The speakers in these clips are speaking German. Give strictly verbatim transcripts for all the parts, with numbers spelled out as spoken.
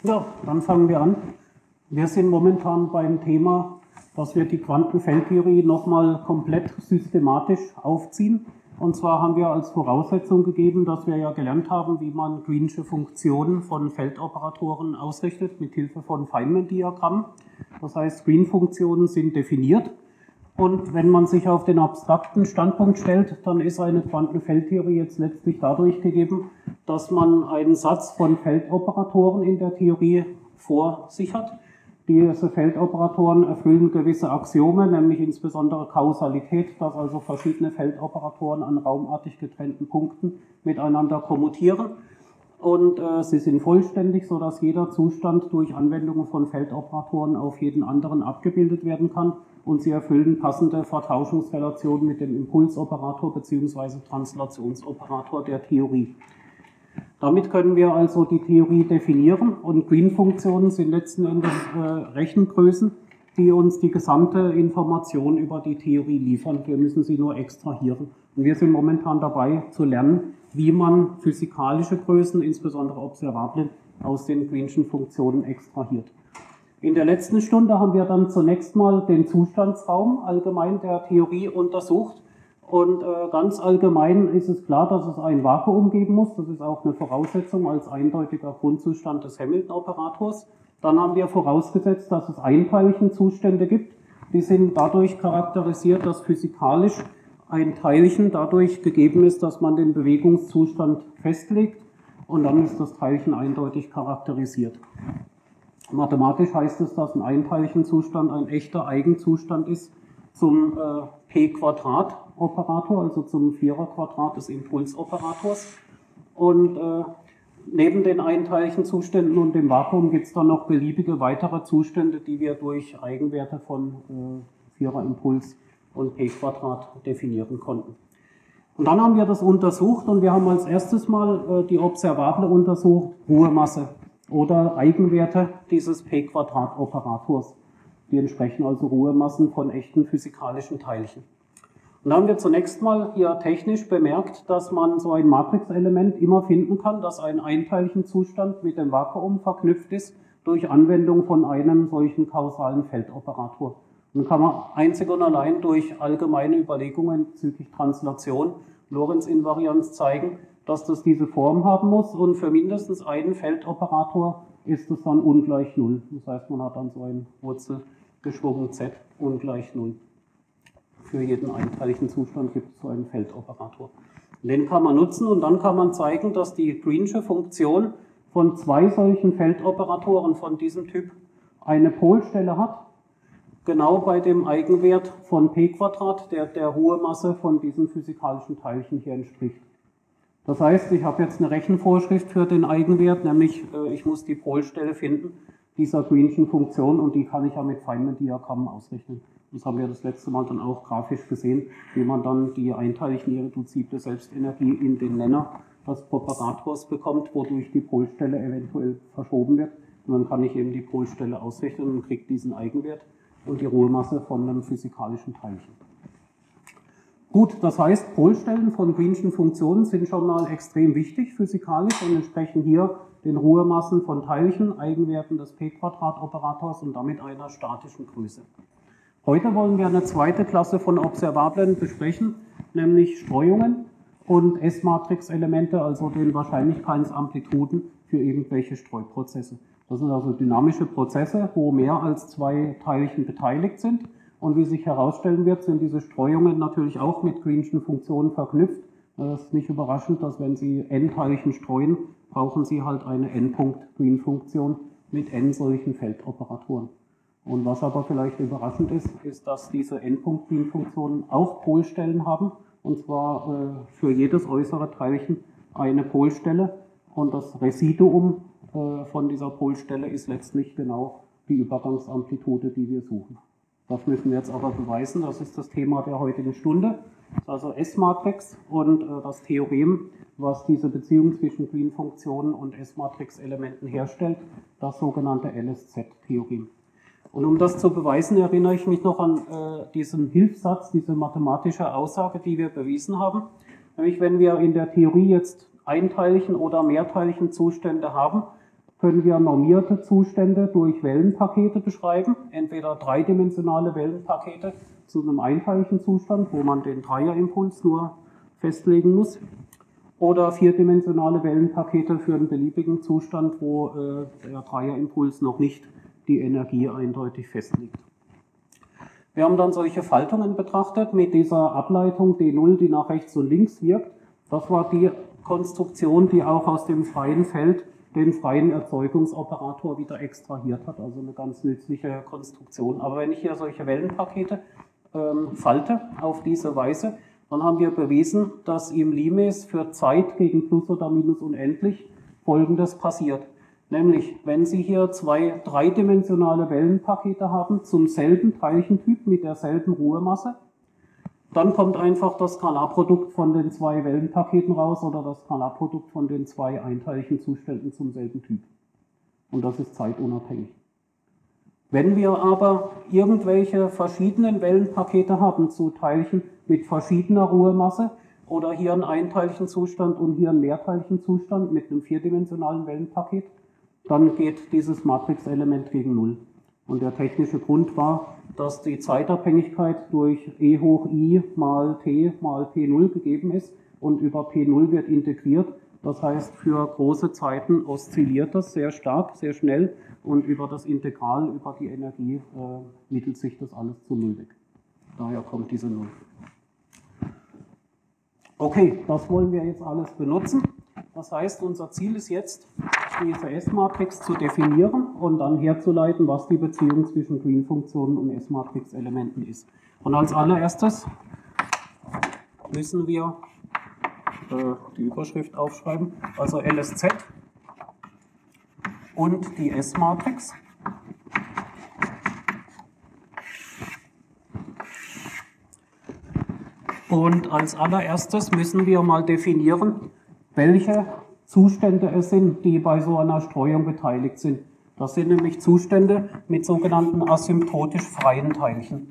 Ja, dann fangen wir an. Wir sind momentan beim Thema, dass wir die Quantenfeldtheorie nochmal komplett systematisch aufziehen. Und zwar haben wir als Voraussetzung gegeben, dass wir ja gelernt haben, wie man Greensche Funktionen von Feldoperatoren ausrichtet mit Hilfe von Feynman-Diagrammen. Das heißt, Green-Funktionen sind definiert. Und wenn man sich auf den abstrakten Standpunkt stellt, dann ist eine Quantenfeldtheorie jetzt letztlich dadurch gegeben, dass man einen Satz von Feldoperatoren in der Theorie vor sich hat. Diese Feldoperatoren erfüllen gewisse Axiome, nämlich insbesondere Kausalität, dass also verschiedene Feldoperatoren an raumartig getrennten Punkten miteinander kommutieren. Und äh, sie sind vollständig, sodass jeder Zustand durch Anwendung von Feldoperatoren auf jeden anderen abgebildet werden kann. Und sie erfüllen passende Vertauschungsrelationen mit dem Impulsoperator bzw. Translationsoperator der Theorie. Damit können wir also die Theorie definieren, und Green-Funktionen sind letzten Endes äh, Rechengrößen, die uns die gesamte Information über die Theorie liefern. Wir müssen sie nur extrahieren. Und wir sind momentan dabei zu lernen, wie man physikalische Größen, insbesondere Observablen, aus den Greenschen Funktionen extrahiert. In der letzten Stunde haben wir dann zunächst mal den Zustandsraum allgemein der Theorie untersucht. Und äh, ganz allgemein ist es klar, dass es ein Vakuum geben muss. Das ist auch eine Voraussetzung als eindeutiger Grundzustand des Hamilton-Operators. Dann haben wir vorausgesetzt, dass es Einteilchenzustände gibt. Die sind dadurch charakterisiert, dass physikalisch ein Teilchen dadurch gegeben ist, dass man den Bewegungszustand festlegt. Und dann ist das Teilchen eindeutig charakterisiert. Mathematisch heißt es, dass ein Einteilchenzustand ein echter Eigenzustand ist zum äh, P-Quadrat-Operator, also zum Viererquadrat des Impulsoperators. Und äh, neben den Einteilchenzuständen und dem Vakuum gibt es dann noch beliebige weitere Zustände, die wir durch Eigenwerte von äh, Viererimpuls und P-Quadrat definieren konnten. Und dann haben wir das untersucht, und wir haben als erstes mal äh, die Observable untersucht, Ruhemasse oder Eigenwerte dieses P-Quadrat-Operators. Die entsprechen also Ruhemassen von echten physikalischen Teilchen. Und da haben wir zunächst mal hier technisch bemerkt, dass man so ein Matrixelement immer finden kann, das ein Einteilchenzustand mit dem Vakuum verknüpft ist, durch Anwendung von einem solchen kausalen Feldoperator. Und dann kann man einzig und allein durch allgemeine Überlegungen bezüglich Translation, Lorentz-Invarianz zeigen, dass das diese Form haben muss, und für mindestens einen Feldoperator ist es dann ungleich null. Das heißt, man hat dann so ein Wurzel geschwungen z ungleich null. Für jeden einteiligen Zustand gibt es so einen Feldoperator. Den kann man nutzen, und dann kann man zeigen, dass die Greensche Funktion von zwei solchen Feldoperatoren von diesem Typ eine Polstelle hat, genau bei dem Eigenwert von P-Quadrat, der der Ruhemasse von diesem physikalischen Teilchen hier entspricht. Das heißt, ich habe jetzt eine Rechenvorschrift für den Eigenwert, nämlich äh, ich muss die Polstelle finden dieser Greenschen Funktion, und die kann ich ja mit Feynman-Diagrammen ausrechnen. Das haben wir das letzte Mal dann auch grafisch gesehen, wie man dann die einteilchenirreduzible Selbstenergie in den Nenner des Operators bekommt, wodurch die Polstelle eventuell verschoben wird. Und dann kann ich eben die Polstelle ausrechnen und kriege diesen Eigenwert und die Ruhemasse von einem physikalischen Teilchen. Gut, das heißt, Polstellen von Greenschen Funktionen sind schon mal extrem wichtig physikalisch und entsprechen hier den Ruhemassen von Teilchen, Eigenwerten des P-Quadrat-Operators und damit einer statischen Größe. Heute wollen wir eine zweite Klasse von Observablen besprechen, nämlich Streuungen und S-Matrix-Elemente, also den Wahrscheinlichkeitsamplituden für irgendwelche Streuprozesse. Das sind also dynamische Prozesse, wo mehr als zwei Teilchen beteiligt sind. Und wie sich herausstellen wird, sind diese Streuungen natürlich auch mit Greenschen Funktionen verknüpft. Es ist nicht überraschend, dass wenn Sie n-Teilchen streuen, brauchen Sie halt eine n-Punkt-Green-Funktion mit n solchen Feldoperatoren. Und was aber vielleicht überraschend ist, ist, dass diese n-Punkt-Green-Funktionen auch Polstellen haben, und zwar äh, für jedes äußere Teilchen eine Polstelle, und das Residuum äh, von dieser Polstelle ist letztlich genau die Übergangsamplitude, die wir suchen. Das müssen wir jetzt aber beweisen, das ist das Thema der heutigen Stunde. Das ist also S-Matrix und äh, das Theorem, was diese Beziehung zwischen Green-Funktionen und S-Matrix-Elementen herstellt, das sogenannte L S Z-Theorem. Und um das zu beweisen, erinnere ich mich noch an äh, diesen Hilfssatz, diese mathematische Aussage, die wir bewiesen haben. Nämlich, wenn wir in der Theorie jetzt Einteilchen- oder Mehrteilchenzustände haben, können wir normierte Zustände durch Wellenpakete beschreiben, entweder dreidimensionale Wellenpakete zu einem einteiligen Zustand, wo man den Dreierimpuls nur festlegen muss, oder vierdimensionale Wellenpakete für einen beliebigen Zustand, wo äh, der Dreierimpuls noch nicht die Energie eindeutig festlegt. Wir haben dann solche Faltungen betrachtet mit dieser Ableitung D null, die nach rechts und links wirkt. Das war die Konstruktion, die auch aus dem freien Feld den freien Erzeugungsoperator wieder extrahiert hat, also eine ganz nützliche Konstruktion. Aber wenn ich hier solche Wellenpakete ähm, falte auf diese Weise, dann haben wir bewiesen, dass im Limes für Zeit gegen Plus oder Minus unendlich Folgendes passiert. Nämlich, wenn Sie hier zwei dreidimensionale Wellenpakete haben zum selben Teilchentyp mit derselben Ruhemasse, dann kommt einfach das Skalarprodukt von den zwei Wellenpaketen raus oder das Skalarprodukt von den zwei einteiligen Zuständen zum selben Typ. Und das ist zeitunabhängig. Wenn wir aber irgendwelche verschiedenen Wellenpakete haben zu Teilchen mit verschiedener Ruhemasse oder hier einen einteiligen Zustand und hier einen mehrteiligen Zustand mit einem vierdimensionalen Wellenpaket, dann geht dieses Matrixelement gegen Null. Und der technische Grund war, dass die Zeitabhängigkeit durch E hoch I mal T mal P null gegeben ist und über P null wird integriert. Das heißt, für große Zeiten oszilliert das sehr stark, sehr schnell und über das Integral, über die Energie äh, mittelt sich das alles zu Null weg. Daher kommt diese Null. Okay, das wollen wir jetzt alles benutzen. Das heißt, unser Ziel ist jetzt, diese S-Matrix zu definieren und dann herzuleiten, was die Beziehung zwischen Green-Funktionen und S-Matrix-Elementen ist. Und als allererstes müssen wir äh, die Überschrift aufschreiben, also L S Z und die S-Matrix. Und als allererstes müssen wir mal definieren, welche Zustände es sind, die bei so einer Streuung beteiligt sind. Das sind nämlich Zustände mit sogenannten asymptotisch freien Teilchen.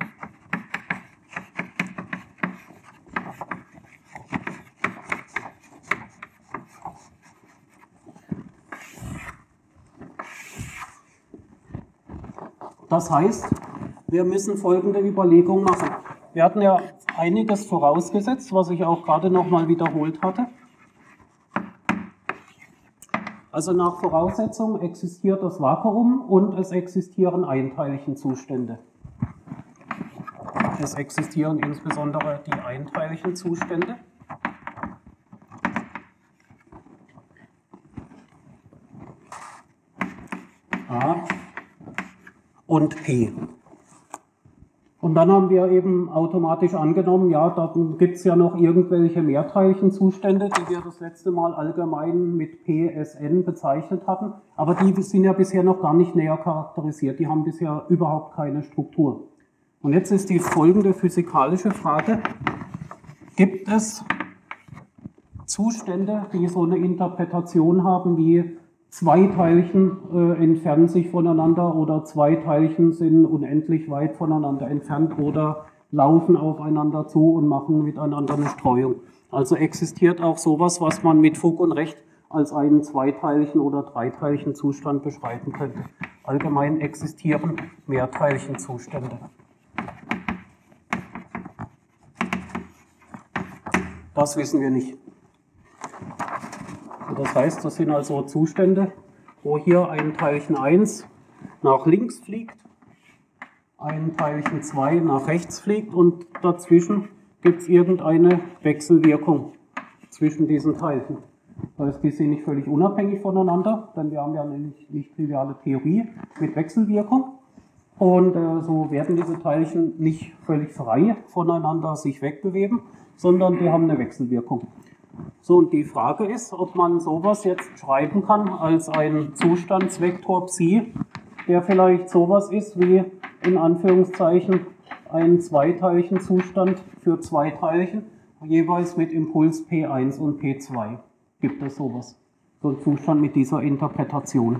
Das heißt, wir müssen folgende Überlegung machen. Wir hatten ja einiges vorausgesetzt, was ich auch gerade nochmal wiederholt hatte. Also nach Voraussetzung existiert das Vakuum und es existieren einteiligen Zustände. Es existieren insbesondere die einteiligen Zustände. A und P. Und dann haben wir eben automatisch angenommen, ja, dann gibt es ja noch irgendwelche Mehrteilchenzustände, die wir das letzte Mal allgemein mit P S N bezeichnet hatten. Aber die sind ja bisher noch gar nicht näher charakterisiert. Die haben bisher überhaupt keine Struktur. Und jetzt ist die folgende physikalische Frage. Gibt es Zustände, die so eine Interpretation haben wie zwei Teilchen äh, entfernen sich voneinander oder zwei Teilchen sind unendlich weit voneinander entfernt oder laufen aufeinander zu und machen miteinander eine Streuung. Also existiert auch sowas, was man mit Fug und Recht als einen zweiteiligen oder dreiteiligen Zustand beschreiben könnte. Allgemein existieren Mehrteilchenzustände. Das wissen wir nicht. Das heißt, das sind also Zustände, wo hier ein Teilchen eins nach links fliegt, ein Teilchen zwei nach rechts fliegt und dazwischen gibt es irgendeine Wechselwirkung zwischen diesen Teilchen. Das heißt, die sind nicht völlig unabhängig voneinander, denn wir haben ja eine nicht, nicht triviale Theorie mit Wechselwirkung. Und äh, so werden diese Teilchen nicht völlig frei voneinander sich wegbewegen, sondern die haben eine Wechselwirkung. So, und die Frage ist, ob man sowas jetzt schreiben kann als einen Zustandsvektor Psi, der vielleicht sowas ist wie, in Anführungszeichen, ein Zweiteilchenzustand für zwei Teilchen, jeweils mit Impuls P eins und P zwei. Gibt es sowas? So ein Zustand mit dieser Interpretation.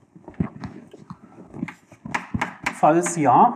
Falls ja,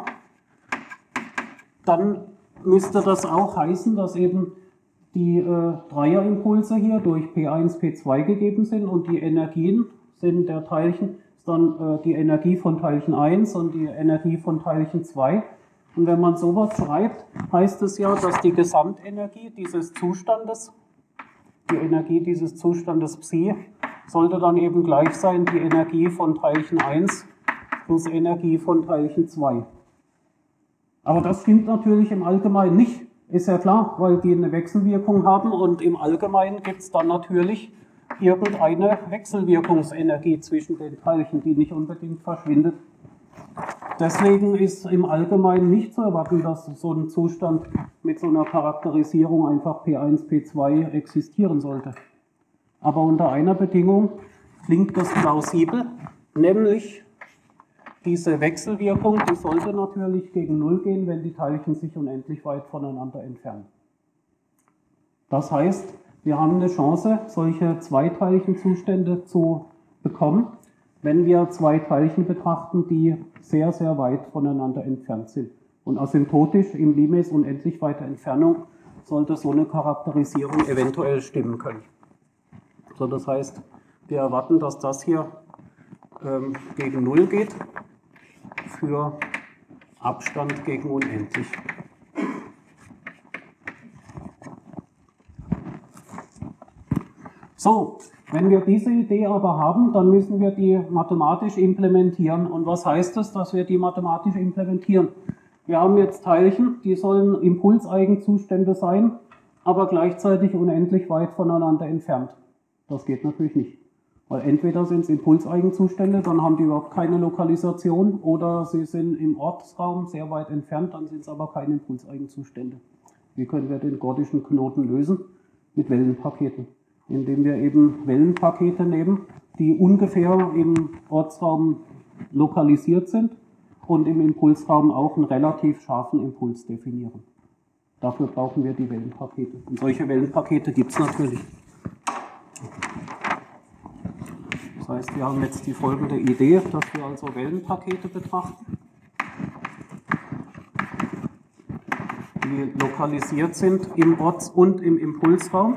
dann müsste das auch heißen, dass eben die äh, Dreierimpulse hier durch P eins, P zwei gegeben sind und die Energien sind der Teilchen dann äh, die Energie von Teilchen eins und die Energie von Teilchen zwei. Und wenn man sowas schreibt, heißt es ja, dass die Gesamtenergie dieses Zustandes, die Energie dieses Zustandes Psi, sollte dann eben gleich sein, die Energie von Teilchen eins plus Energie von Teilchen zwei. Aber das stimmt natürlich im Allgemeinen nicht, ist ja klar, weil die eine Wechselwirkung haben und im Allgemeinen gibt es dann natürlich irgendeine Wechselwirkungsenergie zwischen den Teilchen, die nicht unbedingt verschwindet. Deswegen ist im Allgemeinen nicht zu erwarten, dass so ein Zustand mit so einer Charakterisierung einfach P eins, P zwei existieren sollte. Aber unter einer Bedingung klingt das plausibel, nämlich diese Wechselwirkung, die sollte natürlich gegen Null gehen, wenn die Teilchen sich unendlich weit voneinander entfernen. Das heißt, wir haben eine Chance, solche Zweiteilchenzustände zu bekommen, wenn wir zwei Teilchen betrachten, die sehr, sehr weit voneinander entfernt sind. Und asymptotisch im Limes unendlich weiter Entfernung sollte so eine Charakterisierung eventuell stimmen können. So, das heißt, wir erwarten, dass das hier ähm, gegen Null geht für Abstand gegen unendlich. So, wenn wir diese Idee aber haben, dann müssen wir die mathematisch implementieren. Und was heißt es, dass wir die mathematisch implementieren? Wir haben jetzt Teilchen, die sollen Impulseigenzustände sein, aber gleichzeitig unendlich weit voneinander entfernt. Das geht natürlich nicht. Weil entweder sind es Impulseigenzustände, dann haben die überhaupt keine Lokalisation, oder sie sind im Ortsraum sehr weit entfernt, dann sind es aber keine Impulseigenzustände. Wie können wir den gordischen Knoten lösen? Mit Wellenpaketen. Indem wir eben Wellenpakete nehmen, die ungefähr im Ortsraum lokalisiert sind und im Impulsraum auch einen relativ scharfen Impuls definieren. Dafür brauchen wir die Wellenpakete. Und solche Wellenpakete gibt es natürlich. Das heißt, wir haben jetzt die folgende Idee, dass wir also Wellenpakete betrachten, die lokalisiert sind im Orts- und im Impulsraum.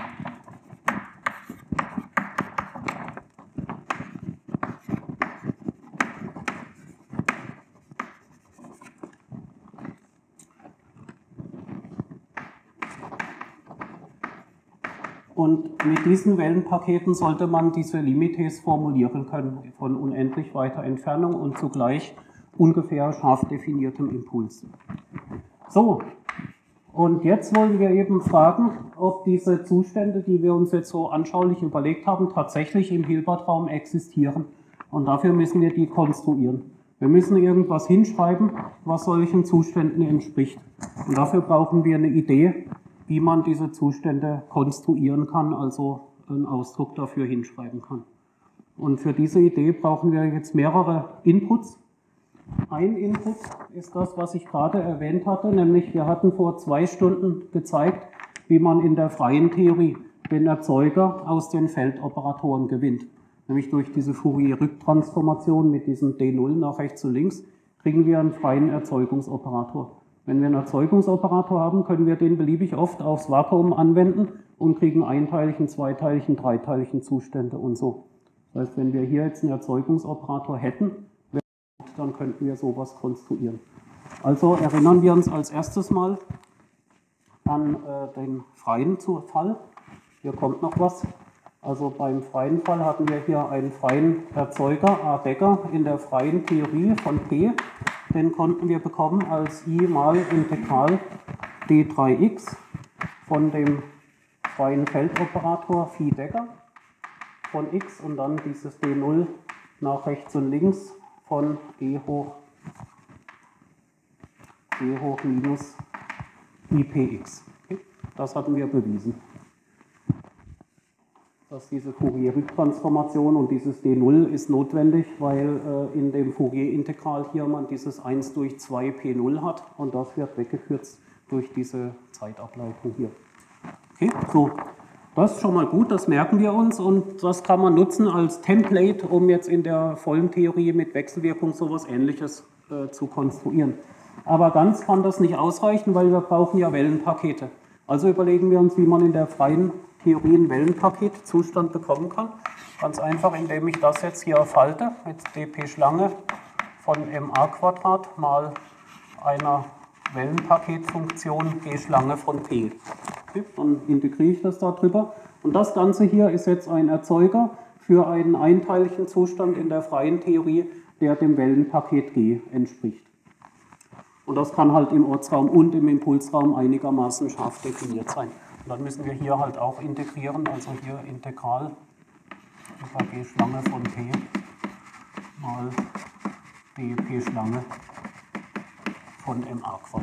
Und mit diesen Wellenpaketen sollte man diese Limites formulieren können von unendlich weiter Entfernung und zugleich ungefähr scharf definiertem Impuls. So, und jetzt wollen wir eben fragen, ob diese Zustände, die wir uns jetzt so anschaulich überlegt haben, tatsächlich im Hilbertraum existieren. Und dafür müssen wir die konstruieren. Wir müssen irgendwas hinschreiben, was solchen Zuständen entspricht. Und dafür brauchen wir eine Idee, wie man diese Zustände konstruieren kann, also einen Ausdruck dafür hinschreiben kann. Und für diese Idee brauchen wir jetzt mehrere Inputs. Ein Input ist das, was ich gerade erwähnt hatte, nämlich wir hatten vor zwei Stunden gezeigt, wie man in der freien Theorie den Erzeuger aus den Feldoperatoren gewinnt. Nämlich durch diese Fourier-Rücktransformation mit diesem D null nach rechts und links kriegen wir einen freien Erzeugungsoperator. Wenn wir einen Erzeugungsoperator haben, können wir den beliebig oft aufs Vakuum anwenden und kriegen Einteilchen, Zweiteilchen, Dreiteilchen Zustände und so. Das heißt, wenn wir hier jetzt einen Erzeugungsoperator hätten, dann könnten wir sowas konstruieren. Also erinnern wir uns als erstes mal an äh, den freien Fall. Hier kommt noch was. Also beim freien Fall hatten wir hier einen freien Erzeuger, A Degger, in der freien Theorie von P. Den konnten wir bekommen als I mal Integral d drei x von dem freien Feldoperator Phi Degger von x und dann dieses D null nach rechts und links von e hoch, e hoch minus I P x. Okay? Das hatten wir bewiesen. Dass diese Fourier-Rücktransformation und dieses D null ist notwendig, weil äh, in dem Fourier-Integral hier man dieses eins durch zwei P null hat und das wird weggekürzt durch diese Zeitableitung hier. Okay, so, das ist schon mal gut, das merken wir uns und das kann man nutzen als Template, um jetzt in der vollen Theorie mit Wechselwirkung sowas Ähnliches äh, zu konstruieren. Aber ganz kann das nicht ausreichen, weil wir brauchen ja Wellenpakete. Also überlegen wir uns, wie man in der freien Theorie einen Wellenpaketzustand bekommen kann. Ganz einfach, indem ich das jetzt hier falte mit dp Schlange von ma² mal einer Wellenpaketfunktion g Schlange von p. Okay, dann integriere ich das da drüber. Und das Ganze hier ist jetzt ein Erzeuger für einen einteiligen Zustand in der freien Theorie, der dem Wellenpaket G entspricht. Und das kann halt im Ortsraum und im Impulsraum einigermaßen scharf definiert sein. Und dann müssen wir hier halt auch integrieren, also hier Integral über G Schlange von P mal dp Schlange von ma².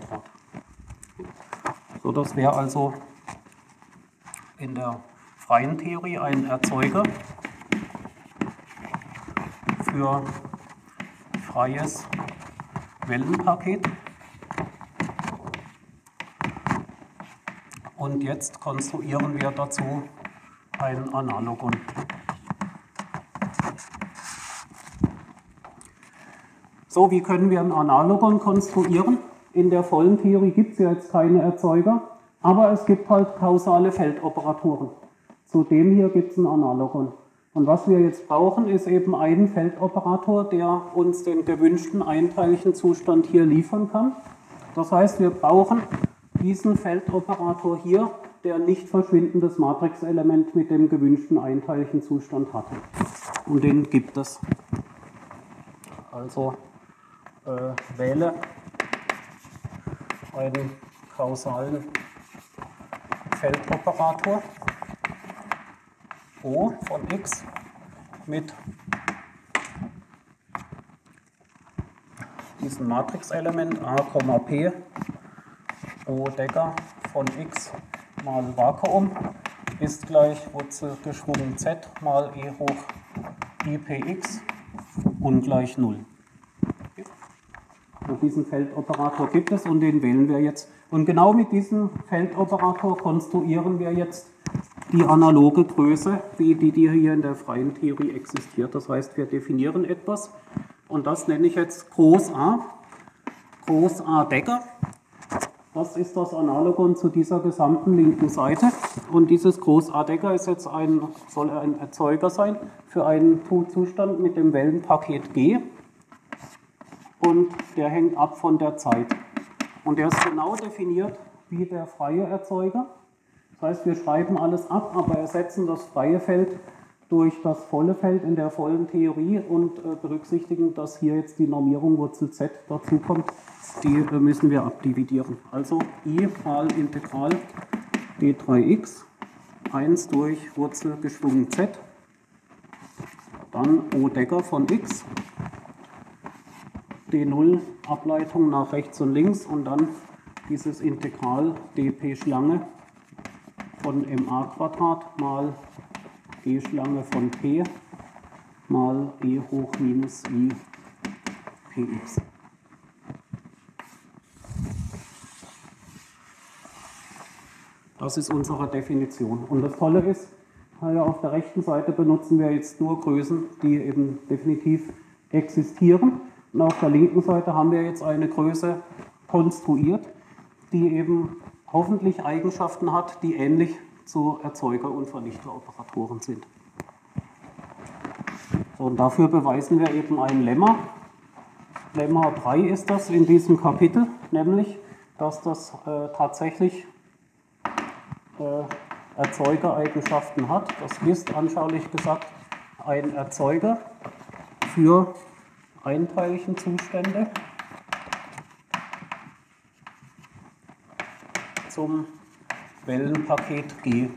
So, das wäre also in der freien Theorie ein Erzeuger für freies Wellenpaket. Und jetzt konstruieren wir dazu ein Analogon. So, wie können wir ein Analogon konstruieren? In der vollen Theorie gibt es ja jetzt keine Erzeuger, aber es gibt halt kausale Feldoperatoren. Zu dem hier gibt es ein Analogon. Und was wir jetzt brauchen, ist eben ein Feldoperator, der uns den gewünschten einteiligen Zustand hier liefern kann. Das heißt, wir brauchen diesen Feldoperator hier, der ein nicht verschwindendes Matrixelement mit dem gewünschten einteiligen Zustand hatte. Und den gibt es. Also äh, wähle einen kausalen Feldoperator O von x mit diesem Matrixelement a, p O Decker von x mal Vakuum ist gleich Wurzel geschwungen z mal e hoch I px ungleich null. Und diesen Feldoperator gibt es und den wählen wir jetzt. Und genau mit diesem Feldoperator konstruieren wir jetzt die analoge Größe, wie die, die hier in der freien Theorie existiert. Das heißt, wir definieren etwas und das nenne ich jetzt Groß A, Groß A Decker. Das ist das Analogon zu dieser gesamten linken Seite. Und dieses Groß A Decker ist jetzt ein, soll ein Erzeuger sein für einen Zustand mit dem Wellenpaket G. Und der hängt ab von der Zeit. Und der ist genau definiert wie der freie Erzeuger. Das heißt, wir schreiben alles ab, aber ersetzen das freie Feld durch das volle Feld in der vollen Theorie und äh, berücksichtigen, dass hier jetzt die Normierung Wurzel z dazukommt. Die äh, müssen wir abdividieren. Also I mal Integral d drei x, eins durch Wurzel geschwungen z, dann O Decker von x, d null Ableitung nach rechts und links und dann dieses Integral dp Schlange von ma² mal g Schlange von p mal e hoch minus i px. Das ist unsere Definition. Und das Tolle ist, auf der rechten Seite benutzen wir jetzt nur Größen, die eben definitiv existieren. Und auf der linken Seite haben wir jetzt eine Größe konstruiert, die eben hoffentlich Eigenschaften hat, die ähnlich zu Erzeuger- und Vernichteroperatoren sind. So, und dafür beweisen wir eben ein Lemma. Lemma drei ist das in diesem Kapitel, nämlich, dass das äh, tatsächlich äh, Erzeugereigenschaften hat. Das ist anschaulich gesagt ein Erzeuger für einteiligen Zustände zum Wellenpaket G,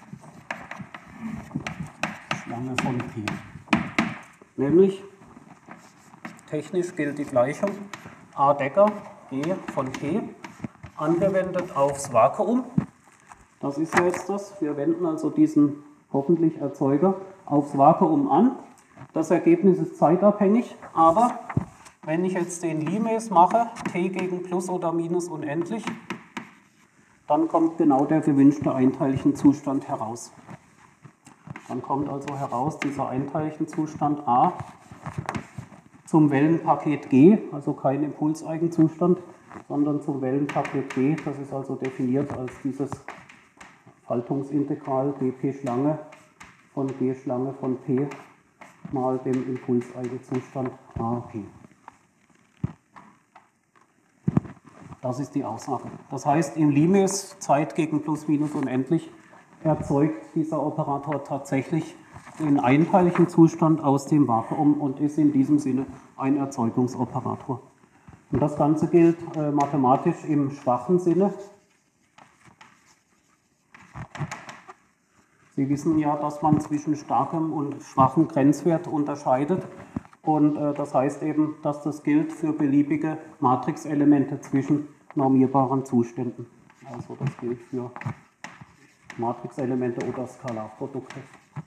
Schlange von P. Nämlich, technisch gilt die Gleichung A Decker G von P angewendet aufs Vakuum. Das ist ja jetzt das. Wir wenden also diesen hoffentlich Erzeuger aufs Vakuum an. Das Ergebnis ist zeitabhängig, aber wenn ich jetzt den Limes mache, t gegen Plus oder Minus unendlich, dann kommt genau der gewünschte einteiligen Zustand heraus. Dann kommt also heraus dieser einteiligen Zustand A zum Wellenpaket G, also kein Impulseigenzustand, sondern zum Wellenpaket G. Das ist also definiert als dieses Faltungsintegral dp Schlange von G Schlange von P mal dem Impulseigenzustand A P. Das ist die Aussage. Das heißt, im Limes Zeit gegen plus minus unendlich erzeugt dieser Operator tatsächlich den einteiligen Zustand aus dem Vakuum und ist in diesem Sinne ein Erzeugungsoperator. Und das Ganze gilt äh, mathematisch im schwachen Sinne. Sie wissen ja, dass man zwischen starkem und schwachem Grenzwert unterscheidet. Und äh, das heißt eben, dass das gilt für beliebige Matrixelemente zwischen normierbaren Zuständen. Also das gilt für Matrixelemente oder Skalarprodukte.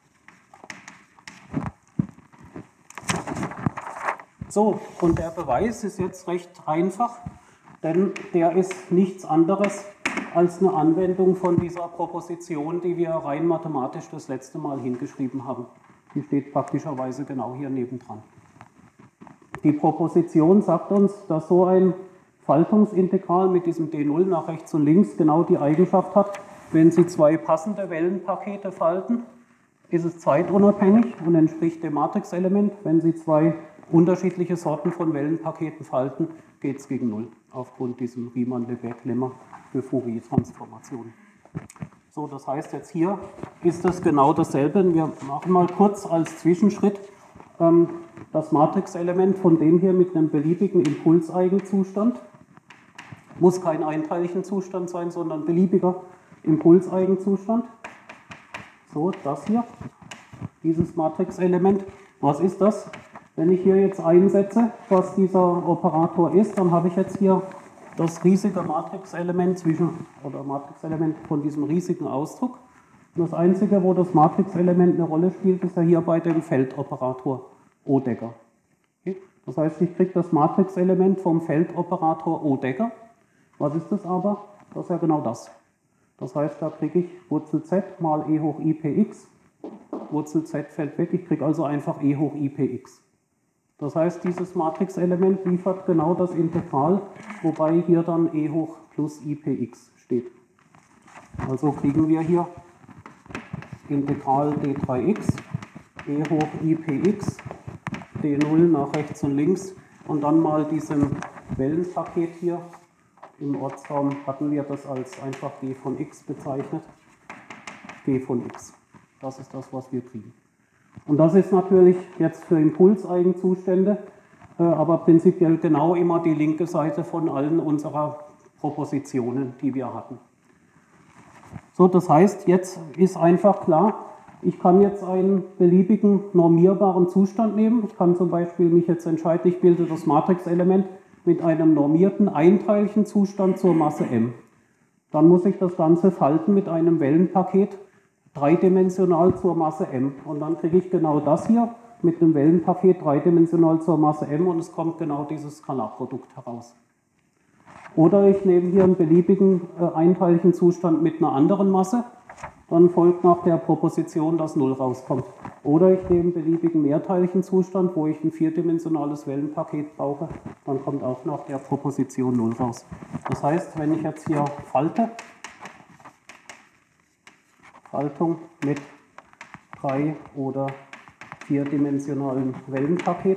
So, und der Beweis ist jetzt recht einfach, denn der ist nichts anderes als eine Anwendung von dieser Proposition, die wir rein mathematisch das letzte Mal hingeschrieben haben. Die steht praktischerweise genau hier nebendran. Die Proposition sagt uns, dass so ein Faltungsintegral mit diesem d null nach rechts und links genau die Eigenschaft hat, wenn Sie zwei passende Wellenpakete falten, ist es zeitunabhängig und entspricht dem Matrixelement. Wenn Sie zwei unterschiedliche Sorten von Wellenpaketen falten, geht es gegen Null, aufgrund diesem Riemann-Lebesgue-Lemma für Fourier-Transformationen. So, das heißt, jetzt hier ist es genau dasselbe. Wir machen mal kurz als Zwischenschritt ähm, das Matrixelement von dem hier mit einem beliebigen Impulseigenzustand. Muss kein einteiliger Zustand sein, sondern beliebiger Impulseigenzustand. So, das hier, dieses Matrixelement. Was ist das? Wenn ich hier jetzt einsetze, was dieser Operator ist, dann habe ich jetzt hier das riesige Matrixelement zwischen, oder Matrixelement von diesem riesigen Ausdruck. Und das Einzige, wo das Matrixelement eine Rolle spielt, ist ja hier bei dem Feldoperator O-Degger. Okay? Das heißt, ich kriege das Matrixelement vom Feldoperator O-Degger. Was ist das aber? Das ist ja genau das. Das heißt, da kriege ich Wurzel z mal e hoch i px. Wurzel z fällt weg, ich kriege also einfach e hoch i px. Das heißt, dieses Matrixelement liefert genau das Integral, wobei hier dann e hoch plus i px steht. Also kriegen wir hier Integral d drei x, e hoch i px, d null nach rechts und links und dann mal diesem Wellenpaket hier. Im Ortsraum hatten wir das als einfach g von x bezeichnet. G von x. Das ist das, was wir kriegen. Und das ist natürlich jetzt für Impulseigenzustände, äh, aber prinzipiell genau immer die linke Seite von allen unserer Propositionen, die wir hatten. So, das heißt, jetzt ist einfach klar, ich kann jetzt einen beliebigen normierbaren Zustand nehmen. Ich kann zum Beispiel mich jetzt entscheiden, ich bilde das Matrixelement mit einem normierten einteiligen Zustand zur Masse m. Dann muss ich das Ganze falten mit einem Wellenpaket dreidimensional zur Masse m. Und dann kriege ich genau das hier mit einem Wellenpaket dreidimensional zur Masse m und es kommt genau dieses Skalarprodukt heraus. Oder ich nehme hier einen beliebigen äh, einteiligen Zustand mit einer anderen Masse, dann folgt nach der Proposition, dass null rauskommt. Oder ich nehme einen beliebigen mehrteiligen Zustand, wo ich ein vierdimensionales Wellenpaket brauche, dann kommt auch nach der Proposition null raus. Das heißt, wenn ich jetzt hier falte, Faltung mit drei- oder vierdimensionalen Wellenpaket,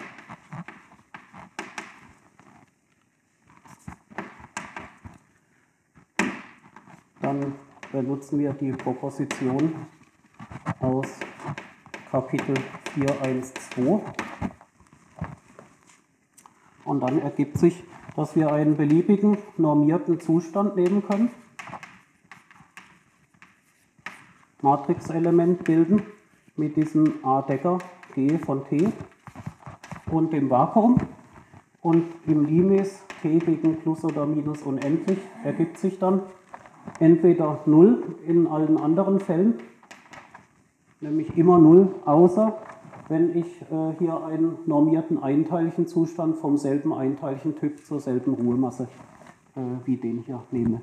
dann benutzen wir die Proposition aus Kapitel vier Punkt eins Punkt zwei und dann ergibt sich, dass wir einen beliebigen normierten Zustand nehmen können, Matrixelement bilden mit diesem A-Degger G von T und dem Vakuum und im Limes T gegen plus oder minus unendlich ergibt sich dann entweder null in allen anderen Fällen, nämlich immer null, außer wenn ich äh, hier einen normierten einteiligen Zustand vom selben einteiligen Typ zur selben Ruhemasse äh, wie den hier nehme.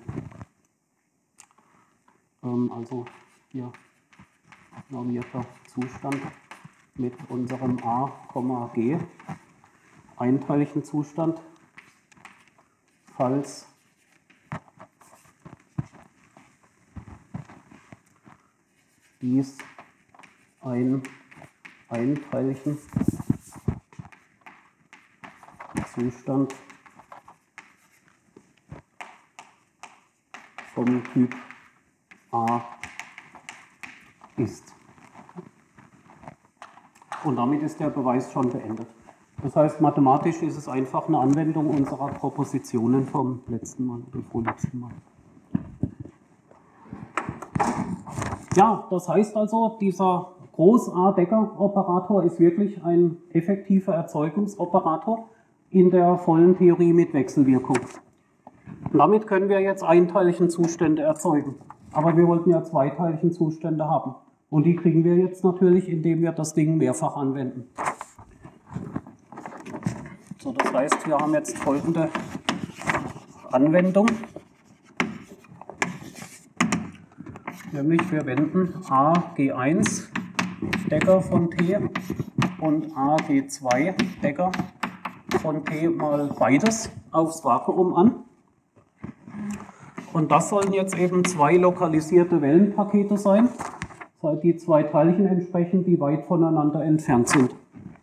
Ähm, also hier normierter Zustand mit unserem A, G, einteiligen Zustand, falls dies ein Einteilchen Zustand vom Typ A ist. Und damit ist der Beweis schon beendet. Das heißt, mathematisch ist es einfach eine Anwendung unserer Propositionen vom letzten Mal oder vorletzten Mal. Ja, das heißt also, dieser Groß-A-Decker-Operator ist wirklich ein effektiver Erzeugungsoperator in der vollen Theorie mit Wechselwirkung. Und damit können wir jetzt Einteilchenzustände erzeugen. Aber wir wollten ja Zweiteilchenzustände haben. Und die kriegen wir jetzt natürlich, indem wir das Ding mehrfach anwenden. So, das heißt, wir haben jetzt folgende Anwendung. Nämlich wir wenden A G eins Decker von T und A G zwei Decker von T mal beides aufs Vakuum an. Und das sollen jetzt eben zwei lokalisierte Wellenpakete sein, die zwei Teilchen entsprechen, die weit voneinander entfernt sind.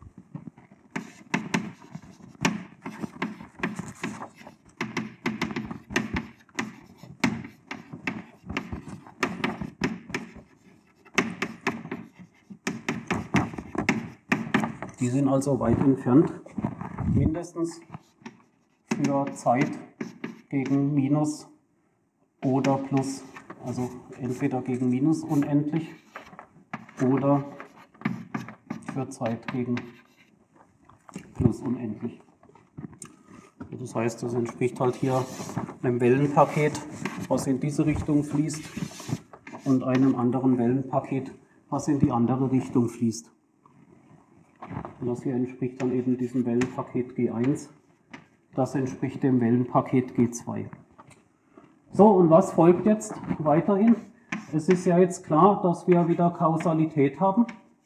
Die sind also weit entfernt, mindestens für Zeit gegen Minus oder Plus, also entweder gegen Minus unendlich oder für Zeit gegen Plus unendlich. Das heißt, das entspricht halt hier einem Wellenpaket, was in diese Richtung fließt, und einem anderen Wellenpaket, was in die andere Richtung fließt. Und das hier entspricht dann eben diesem Wellenpaket G eins. Das entspricht dem Wellenpaket G zwei. So, und was folgt jetzt weiterhin? Es ist ja jetzt klar, dass wir wieder Kausalität haben.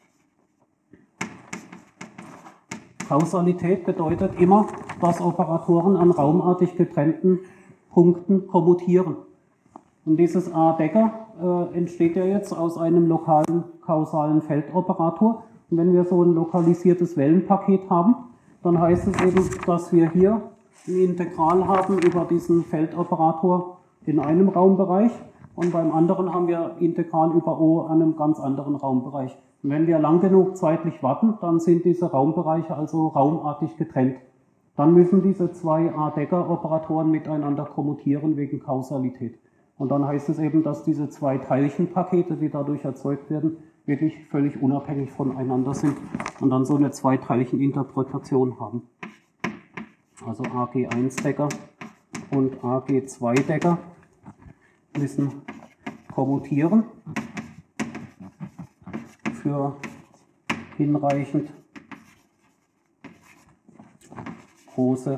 Kausalität bedeutet immer, dass Operatoren an raumartig getrennten Punkten kommutieren. Und dieses A-Decker äh, entsteht ja jetzt aus einem lokalen kausalen Feldoperator. Und wenn wir so ein lokalisiertes Wellenpaket haben, dann heißt es eben, dass wir hier ein Integral haben über diesen Feldoperator in einem Raumbereich und beim anderen haben wir Integral über O an einem ganz anderen Raumbereich. Und wenn wir lang genug zeitlich warten, dann sind diese Raumbereiche also raumartig getrennt. Dann müssen diese zwei A-Decker-Operatoren miteinander kommutieren wegen Kausalität. Und dann heißt es eben, dass diese zwei Teilchenpakete, die dadurch erzeugt werden, wirklich völlig unabhängig voneinander sind und dann so eine Zweiteilcheninterpretation haben. Also A G eins Decker und A G zwei Decker müssen kommutieren für hinreichend große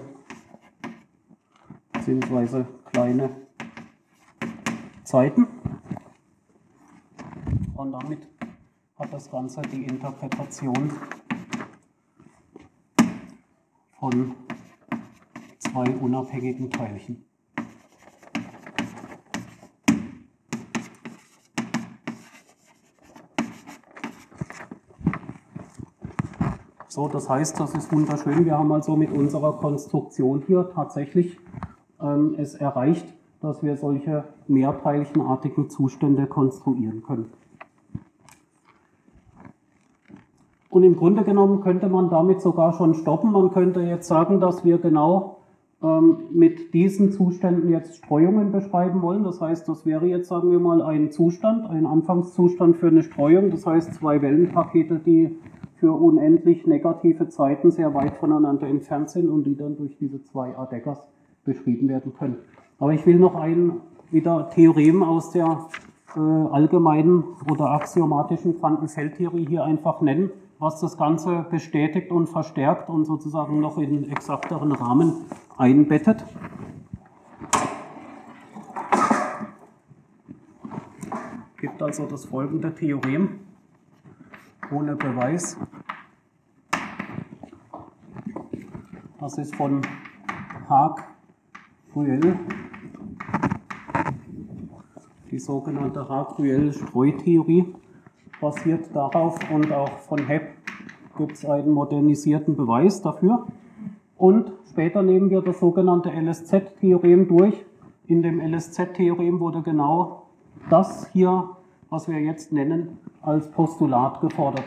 bzw. kleine Zeiten. Und damit hat das Ganze die Interpretation von zwei unabhängigen Teilchen. So, das heißt, das ist wunderschön. Wir haben also mit unserer Konstruktion hier tatsächlich ähm, es erreicht, dass wir solche mehrteilchenartigen Zustände konstruieren können. Und im Grunde genommen könnte man damit sogar schon stoppen. Man könnte jetzt sagen, dass wir genau ähm, mit diesen Zuständen jetzt Streuungen beschreiben wollen. Das heißt, das wäre jetzt, sagen wir mal, ein Zustand, ein Anfangszustand für eine Streuung. Das heißt, zwei Wellenpakete, die für unendlich negative Zeiten sehr weit voneinander entfernt sind und die dann durch diese zwei A-Deckers beschrieben werden können. Aber ich will noch ein wieder Theorem aus der äh, allgemeinen oder axiomatischen Quantenfeldtheorie hier einfach nennen, was das Ganze bestätigt und verstärkt und sozusagen noch in einen exakteren Rahmen einbettet. Es gibt also das folgende Theorem ohne Beweis. Das ist von Haag-Ruel, die sogenannte Haag-Ruel-Streutheorie. basiert darauf und auch von Hebb gibt es einen modernisierten Beweis dafür. Und später nehmen wir das sogenannte L S Z-Theorem durch. In dem L S Z-Theorem wurde genau das hier, was wir jetzt nennen, als Postulat gefordert.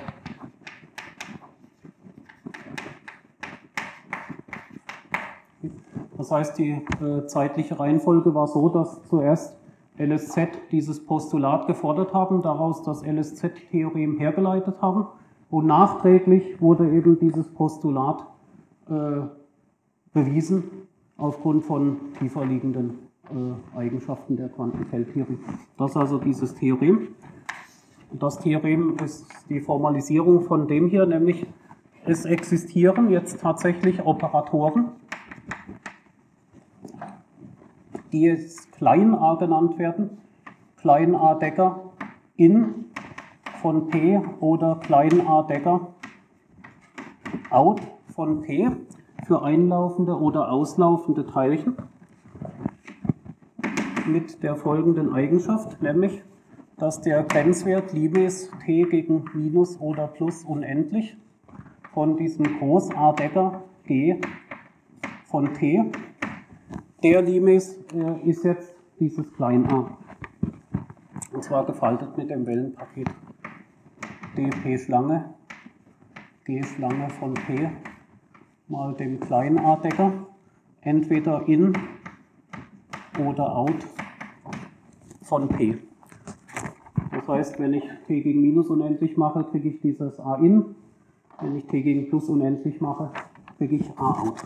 Das heißt, die äh, zeitliche Reihenfolge war so, dass zuerst L S Z dieses Postulat gefordert haben, daraus das L S Z-Theorem hergeleitet haben und nachträglich wurde eben dieses Postulat äh, bewiesen aufgrund von tiefer liegenden äh, Eigenschaften der Quantenfeldtheorie. Das ist also dieses Theorem. Und das Theorem ist die Formalisierung von dem hier, nämlich es existieren jetzt tatsächlich Operatoren, die jetzt klein a genannt werden, klein a Decker in von P oder klein a Decker out von P für einlaufende oder auslaufende Teilchen mit der folgenden Eigenschaft, nämlich, dass der Grenzwert Limes t gegen minus oder plus unendlich von diesem Groß A Decker G von T, der Limes äh, ist jetzt dieses klein a. Und zwar gefaltet mit dem Wellenpaket dp Schlange, G Schlange von P mal dem klein a Decker, entweder in oder out von P. Das heißt, wenn ich t gegen minus unendlich mache, kriege ich dieses a in. Wenn ich t gegen plus unendlich mache, kriege ich a out.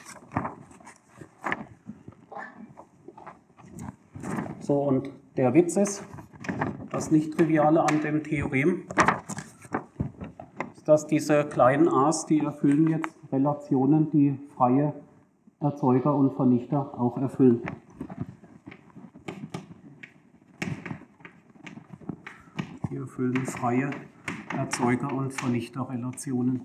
So, und der Witz ist, das Nicht-Triviale an dem Theorem ist, dass diese kleinen a's, die erfüllen jetzt Relationen, die freie Erzeuger und Vernichter auch erfüllen. Die erfüllen freie Erzeuger- und Vernichterrelationen.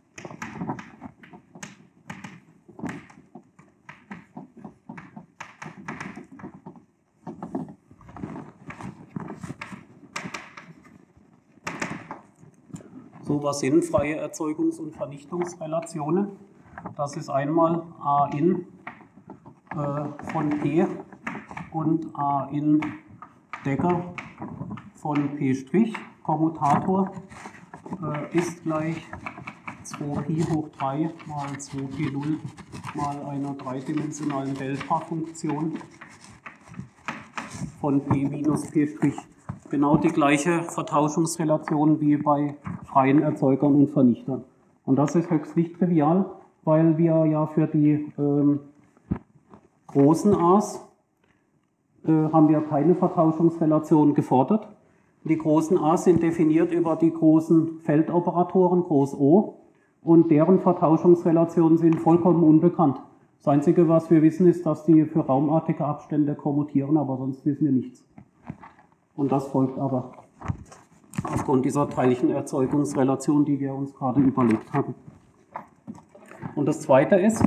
So, was sind freie Erzeugungs- und Vernichtungsrelationen? Das ist einmal A in äh, von P und A in Decker von P', Kommutator äh, ist gleich zwei Pi hoch drei mal zwei Pi null mal einer dreidimensionalen Delta-Funktion von P minus P'. Genau die gleiche Vertauschungsrelation wie bei freien Erzeugern und Vernichtern. Und das ist höchst nicht trivial, weil wir ja für die ähm, großen A's äh, haben wir keine Vertauschungsrelation gefordert. Die großen A's sind definiert über die großen Feldoperatoren, Groß O, und deren Vertauschungsrelationen sind vollkommen unbekannt. Das Einzige, was wir wissen, ist, dass die für raumartige Abstände kommutieren, aber sonst wissen wir nichts. Und das folgt aber aufgrund dieser Teilchenerzeugungsrelation, die wir uns gerade überlegt haben. Und das Zweite ist,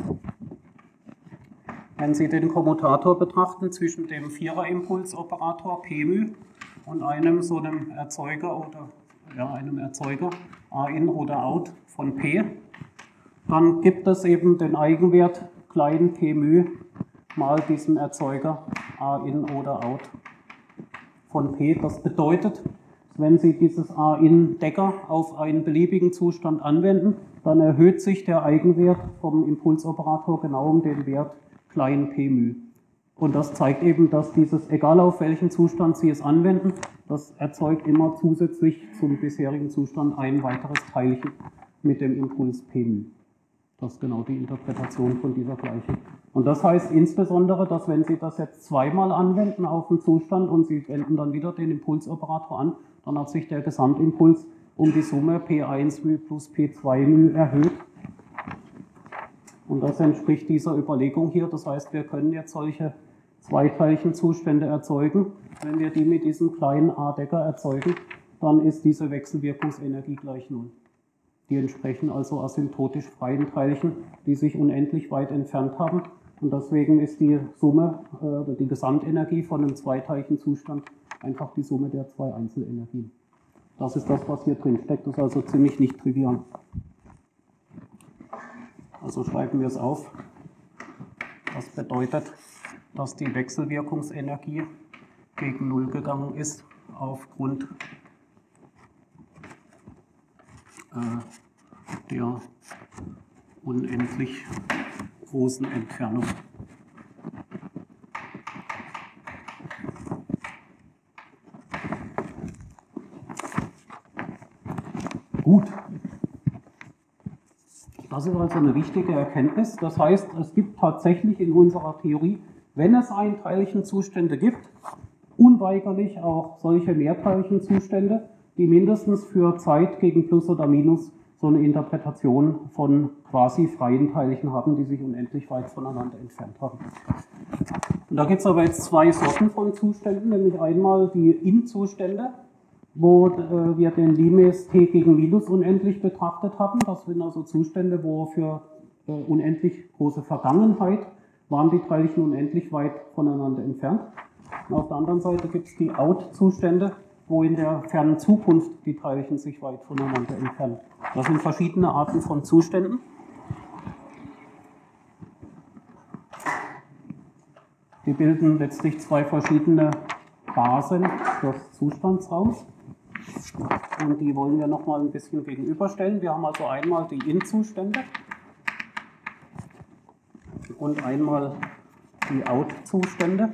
wenn Sie den Kommutator betrachten zwischen dem Vierer-Impulsoperator P' und einem so einem Erzeuger oder ja, einem Erzeuger A in oder out von P, dann gibt es eben den Eigenwert klein P' mal diesem Erzeuger A in oder out von P. Das bedeutet, wenn Sie dieses A in Decker auf einen beliebigen Zustand anwenden, dann erhöht sich der Eigenwert vom Impulsoperator genau um den Wert klein P'. Und das zeigt eben, dass dieses, egal auf welchen Zustand Sie es anwenden, das erzeugt immer zusätzlich zum bisherigen Zustand ein weiteres Teilchen mit dem Impuls P'. Das ist genau die Interpretation von dieser Gleichung. Und das heißt insbesondere, dass wenn Sie das jetzt zweimal anwenden auf einen Zustand und Sie wenden dann wieder den Impulsoperator an, dann hat sich der Gesamtimpuls um die Summe P eins μ plus P zwei μ erhöht. Und das entspricht dieser Überlegung hier. Das heißt, wir können jetzt solche Zweiteilchenzustände erzeugen. Wenn wir die mit diesem kleinen A Decker erzeugen, dann ist diese Wechselwirkungsenergie gleich Null. Die entsprechen also asymptotisch freien Teilchen, die sich unendlich weit entfernt haben. Und deswegen ist die Summe, äh, die Gesamtenergie von einem Zweiteilchenzustand einfach die Summe der zwei Einzelenergien. Das ist das, was hier drin steckt. Das ist also ziemlich nicht trivial. Also schreiben wir es auf. Das bedeutet, dass die Wechselwirkungsenergie gegen Null gegangen ist aufgrund äh, der unendlich großen Entfernung. Gut. Das ist also eine wichtige Erkenntnis. Das heißt, es gibt tatsächlich in unserer Theorie, wenn es Einteilchenzustände gibt, unweigerlich auch solche Mehrteilchenzustände, die mindestens für Zeit gegen Plus oder Minus so eine Interpretation von quasi freien Teilchen haben, die sich unendlich weit voneinander entfernt haben. Und da gibt es aber jetzt zwei Sorten von Zuständen, nämlich einmal die In-Zustände, wo äh, wir den Limes t gegen Minus unendlich betrachtet haben. Das sind also Zustände, wo für äh, unendlich große Vergangenheit waren die Teilchen unendlich weit voneinander entfernt. Und auf der anderen Seite gibt es die Out-Zustände, wo in der fernen Zukunft die Teilchen sich weit voneinander entfernen. Das sind verschiedene Arten von Zuständen. Die bilden letztlich zwei verschiedene Basen des Zustandsraums. Und die wollen wir nochmal ein bisschen gegenüberstellen. Wir haben also einmal die In-Zustände und einmal die Out-Zustände.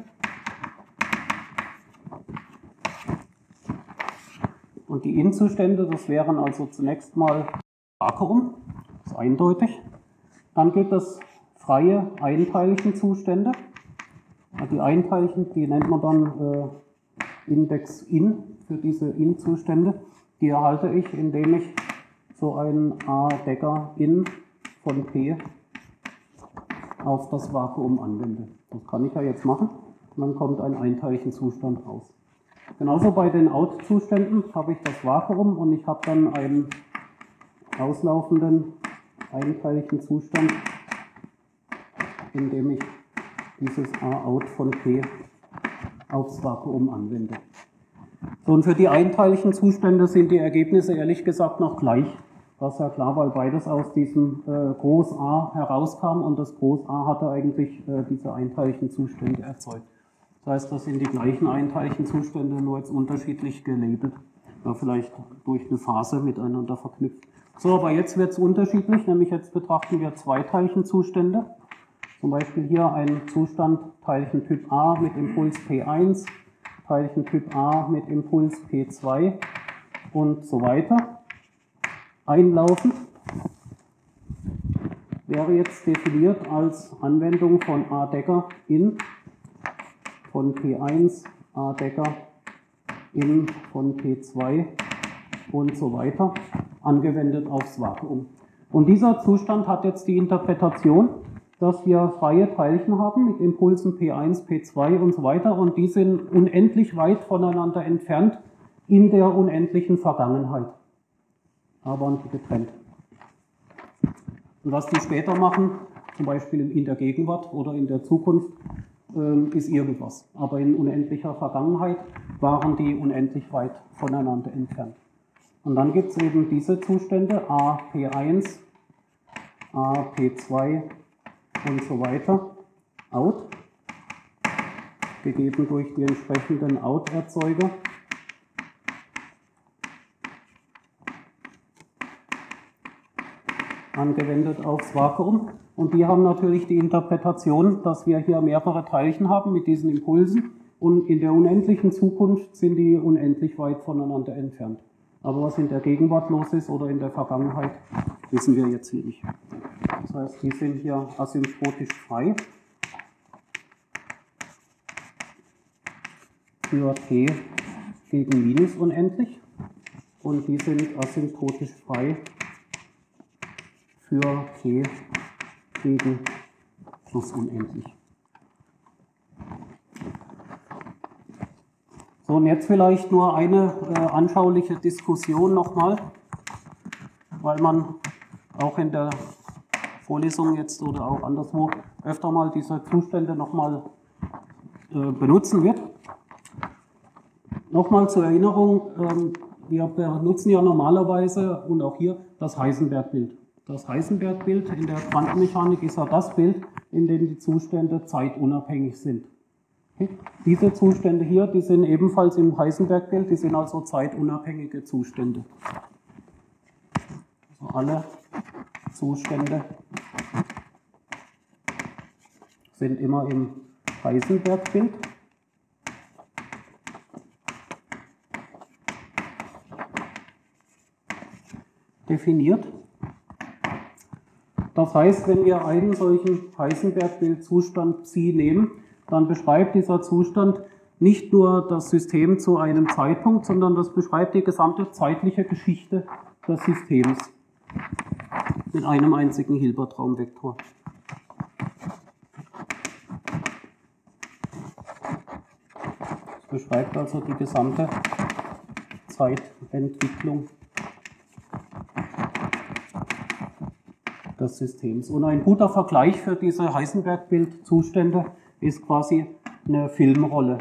Und die In-Zustände, das wären also zunächst mal Vakuum, das ist eindeutig. Dann gibt es freie Einteilchenzustände. Die Einteilchen, die nennt man dann äh, Index In für diese In-Zustände. Die erhalte ich, indem ich so einen A-Decker In von P auf das Vakuum anwende. Das kann ich ja jetzt machen. Und dann kommt ein Einteilchenzustand raus. Genauso bei den Out-Zuständen habe ich das Vakuum und ich habe dann einen auslaufenden Einteilchenzustand, indem ich dieses A-Out von P aufs Vakuum anwende. So, und für die Einteilchenzustände sind die Ergebnisse ehrlich gesagt noch gleich. Das ist ja klar, weil beides aus diesem äh, Groß A herauskam und das Groß A hatte eigentlich äh, diese Einteilchenzustände erzeugt. Das heißt, das sind die gleichen Einteilchenzustände, nur jetzt unterschiedlich gelabelt, ja, vielleicht durch eine Phase miteinander verknüpft. So, aber jetzt wird es unterschiedlich, nämlich jetzt betrachten wir Zweiteilchenzustände. Zum Beispiel hier ein Zustand Teilchentyp A mit Impuls P eins, Teilchentyp A mit Impuls P zwei und so weiter. Einlaufend wäre jetzt definiert als Anwendung von A-Decker in von P eins, A-Decker in von P zwei und so weiter, angewendet aufs Vakuum. Und dieser Zustand hat jetzt die Interpretation, dass wir freie Teilchen haben mit Impulsen P eins, P zwei und so weiter und die sind unendlich weit voneinander entfernt in der unendlichen Vergangenheit, aber getrennt. Und was die später machen, zum Beispiel in der Gegenwart oder in der Zukunft, ist irgendwas. Aber in unendlicher Vergangenheit waren die unendlich weit voneinander entfernt. Und dann gibt es eben diese Zustände, A P eins, A P zwei und so weiter, Out, gegeben durch die entsprechenden Out-Erzeuger. Angewendet aufs Vakuum. Und die haben natürlich die Interpretation, dass wir hier mehrere Teilchen haben mit diesen Impulsen und in der unendlichen Zukunft sind die unendlich weit voneinander entfernt. Aber was in der Gegenwart los ist oder in der Vergangenheit, wissen wir jetzt hier nicht. Das heißt, die sind hier asymptotisch frei für t gegen minus unendlich und die sind asymptotisch frei für t gegen plus unendlich. So, und jetzt vielleicht nur eine äh, anschauliche Diskussion nochmal, weil man auch in der Vorlesung jetzt oder auch anderswo öfter mal diese Zustände nochmal äh, benutzen wird. Nochmal zur Erinnerung, ähm, wir benutzen ja normalerweise und auch hier das Heisenberg-Bild. Das Heisenberg-Bild in der Quantenmechanik ist ja das Bild, in dem die Zustände zeitunabhängig sind. Okay. Diese Zustände hier, die sind ebenfalls im Heisenberg-Bild, die sind also zeitunabhängige Zustände. Also alle Zustände sind immer im Heisenberg-Bild. Definiert. Das heißt, wenn wir einen solchen Heisenberg-Bild-Zustand Psi nehmen, dann beschreibt dieser Zustand nicht nur das System zu einem Zeitpunkt, sondern das beschreibt die gesamte zeitliche Geschichte des Systems in einem einzigen Hilbertraumvektor. Das beschreibt also die gesamte Zeitentwicklung des Systems. Und ein guter Vergleich für diese Heisenberg-Bild-Zustände ist quasi eine Filmrolle.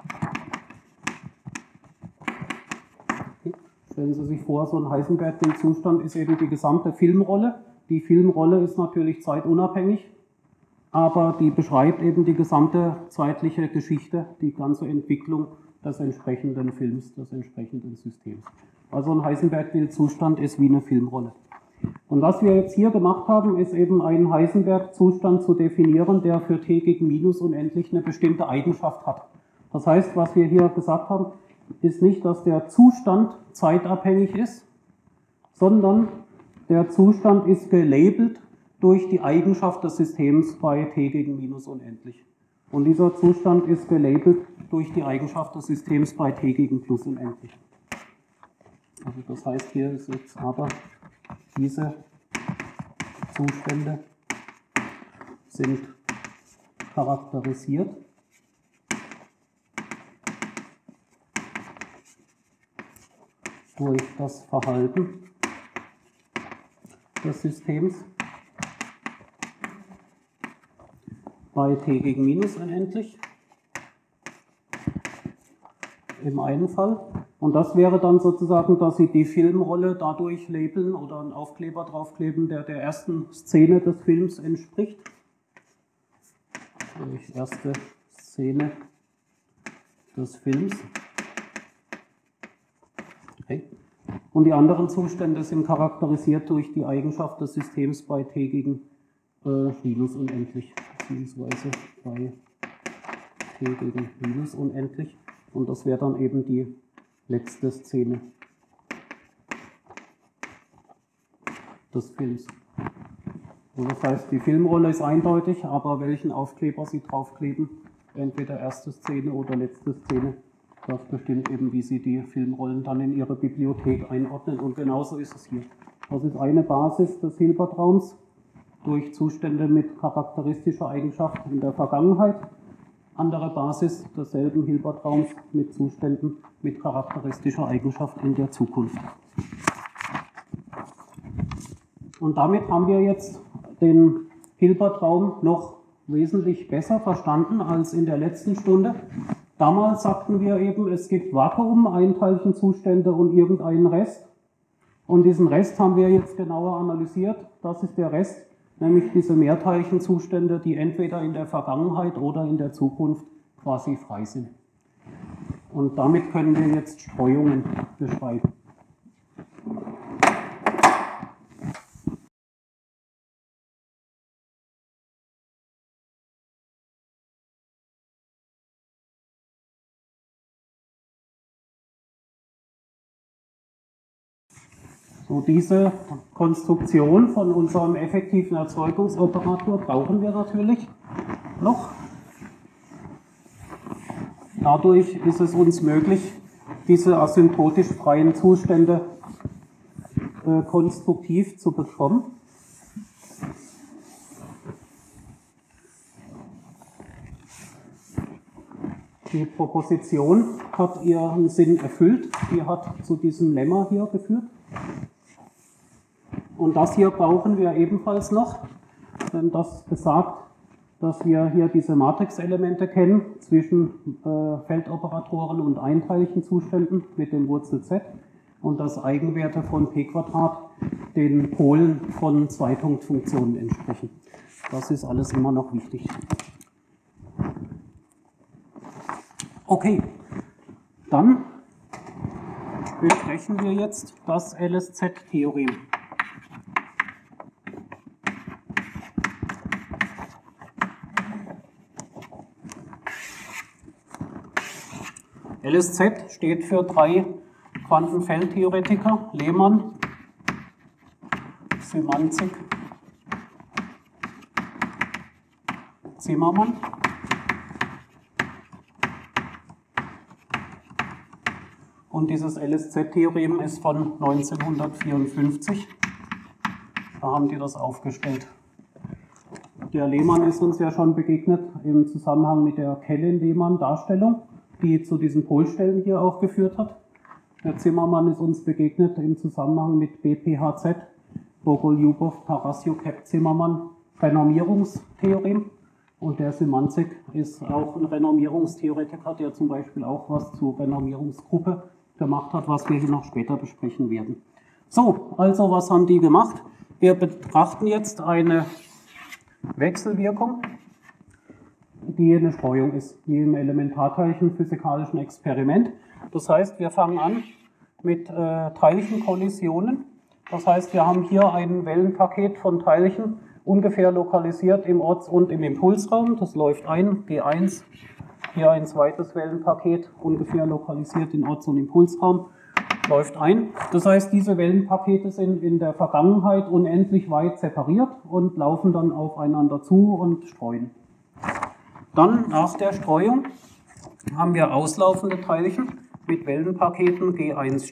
Stellen Sie sich vor, so ein Heisenberg-Bild-Zustand ist eben die gesamte Filmrolle. Die Filmrolle ist natürlich zeitunabhängig, aber die beschreibt eben die gesamte zeitliche Geschichte, die ganze Entwicklung des entsprechenden Films, des entsprechenden Systems. Also ein Heisenberg-Bild-Zustand ist wie eine Filmrolle. Und was wir jetzt hier gemacht haben, ist eben einen Heisenberg-Zustand zu definieren, der für t gegen minus unendlich eine bestimmte Eigenschaft hat. Das heißt, was wir hier gesagt haben, ist nicht, dass der Zustand zeitabhängig ist, sondern der Zustand ist gelabelt durch die Eigenschaft des Systems bei t gegen minus unendlich. Und dieser Zustand ist gelabelt durch die Eigenschaft des Systems bei t gegen plus unendlich. Also das heißt, hier ist jetzt aber diese Zustände sind charakterisiert durch das Verhalten des Systems bei t gegen minus unendlich im einen Fall. Und das wäre dann sozusagen, dass Sie die Filmrolle dadurch labeln oder einen Aufkleber draufkleben, der der ersten Szene des Films entspricht. Durch erste Szene des Films. Okay. Und die anderen Zustände sind charakterisiert durch die Eigenschaft des Systems bei t gegen äh, minus unendlich, beziehungsweise bei t gegen minus unendlich. Und das wäre dann eben die letzte Szene des Films. Und das heißt, die Filmrolle ist eindeutig, aber welchen Aufkleber Sie draufkleben, entweder erste Szene oder letzte Szene, das bestimmt eben, wie Sie die Filmrollen dann in Ihre Bibliothek einordnen. Und genauso ist es hier. Das ist eine Basis des Hilbertraums durch Zustände mit charakteristischer Eigenschaft in der Vergangenheit. Andere Basis desselben Hilbertraums mit Zuständen mit charakteristischer Eigenschaft in der Zukunft. Und damit haben wir jetzt den Hilbertraum noch wesentlich besser verstanden als in der letzten Stunde. Damals sagten wir eben, es gibt Vakuum, Einteilchenzustände und irgendeinen Rest. Und diesen Rest haben wir jetzt genauer analysiert. Das ist der Rest, nämlich diese Mehrteilchenzustände, die entweder in der Vergangenheit oder in der Zukunft quasi frei sind. Und damit können wir jetzt Streuungen beschreiben. So, diese Konstruktion von unserem effektiven Erzeugungsoperator brauchen wir natürlich noch. Dadurch ist es uns möglich, diese asymptotisch freien Zustände äh, konstruktiv zu bekommen. Die Proposition hat ihren Sinn erfüllt, die hat zu diesem Lemma hier geführt. Und das hier brauchen wir ebenfalls noch, denn das besagt, dass wir hier diese Matrixelemente kennen zwischen äh, Feldoperatoren und Einteilchenzuständen mit dem Wurzel Z. und dass Eigenwerte von p Quadrat den Polen von Zweipunktfunktionen entsprechen. Das ist alles immer noch wichtig. Okay, dann besprechen wir jetzt das L S Z-Theorem. L S Z steht für drei Quantenfeldtheoretiker, Lehmann, Symanzik, Zimmermann. Und dieses L S Z-Theorem ist von neunzehnhundertvierundfünfzig. Da haben die das aufgestellt. Der Lehmann ist uns ja schon begegnet im Zusammenhang mit der Kellen-Lehmann-Darstellung, die zu diesen Polstellen hier auch geführt hat. Der Zimmermann ist uns begegnet im Zusammenhang mit B P H Z, Bogoljubow, Tarasjuk, Zimmermann, Renormierungstheorem. Und der Symanzik ist auch ein Renormierungstheoretiker, der zum Beispiel auch was zur Renormierungsgruppe gemacht hat, was wir hier noch später besprechen werden. So, also was haben die gemacht? Wir betrachten jetzt eine Wechselwirkung, die eine Streuung ist, wie im Elementarteilchenphysikalischen Experiment. Das heißt, wir fangen an mit äh, Teilchenkollisionen. Das heißt, wir haben hier ein Wellenpaket von Teilchen, ungefähr lokalisiert im Orts- und im Impulsraum. Das läuft ein, G eins. Hier ein zweites Wellenpaket, ungefähr lokalisiert in Orts- und Impulsraum, läuft ein. Das heißt, diese Wellenpakete sind in der Vergangenheit unendlich weit separiert und laufen dann aufeinander zu und streuen. Dann nach der Streuung haben wir auslaufende Teilchen mit Wellenpaketen G eins',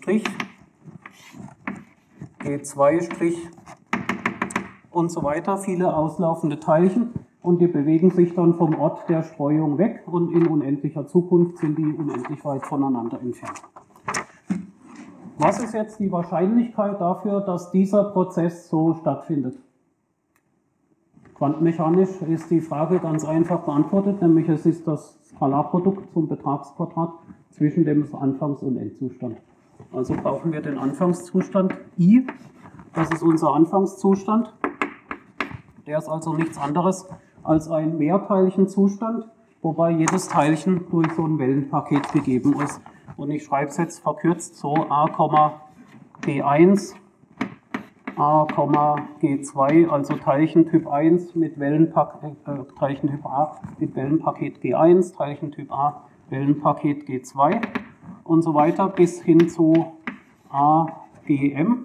G zwei' und so weiter, viele auslaufende Teilchen, und die bewegen sich dann vom Ort der Streuung weg und in unendlicher Zukunft sind die unendlich weit voneinander entfernt. Was ist jetzt die Wahrscheinlichkeit dafür, dass dieser Prozess so stattfindet? Quantenmechanisch ist die Frage ganz einfach beantwortet, nämlich es ist das Skalarprodukt zum Betragsquadrat zwischen dem Anfangs- und Endzustand. Also brauchen wir den Anfangszustand I, das ist unser Anfangszustand. Der ist also nichts anderes als ein Mehrteilchenzustand, wobei jedes Teilchen durch so ein Wellenpaket gegeben ist. Und ich schreibe es jetzt verkürzt so a, G eins, a, G zwei, also Teilchentyp eins mit Wellenpaket, äh, Teilchentyp A mit Wellenpaket G eins, Teilchentyp A, Wellenpaket G zwei und so weiter bis hin zu A, G M.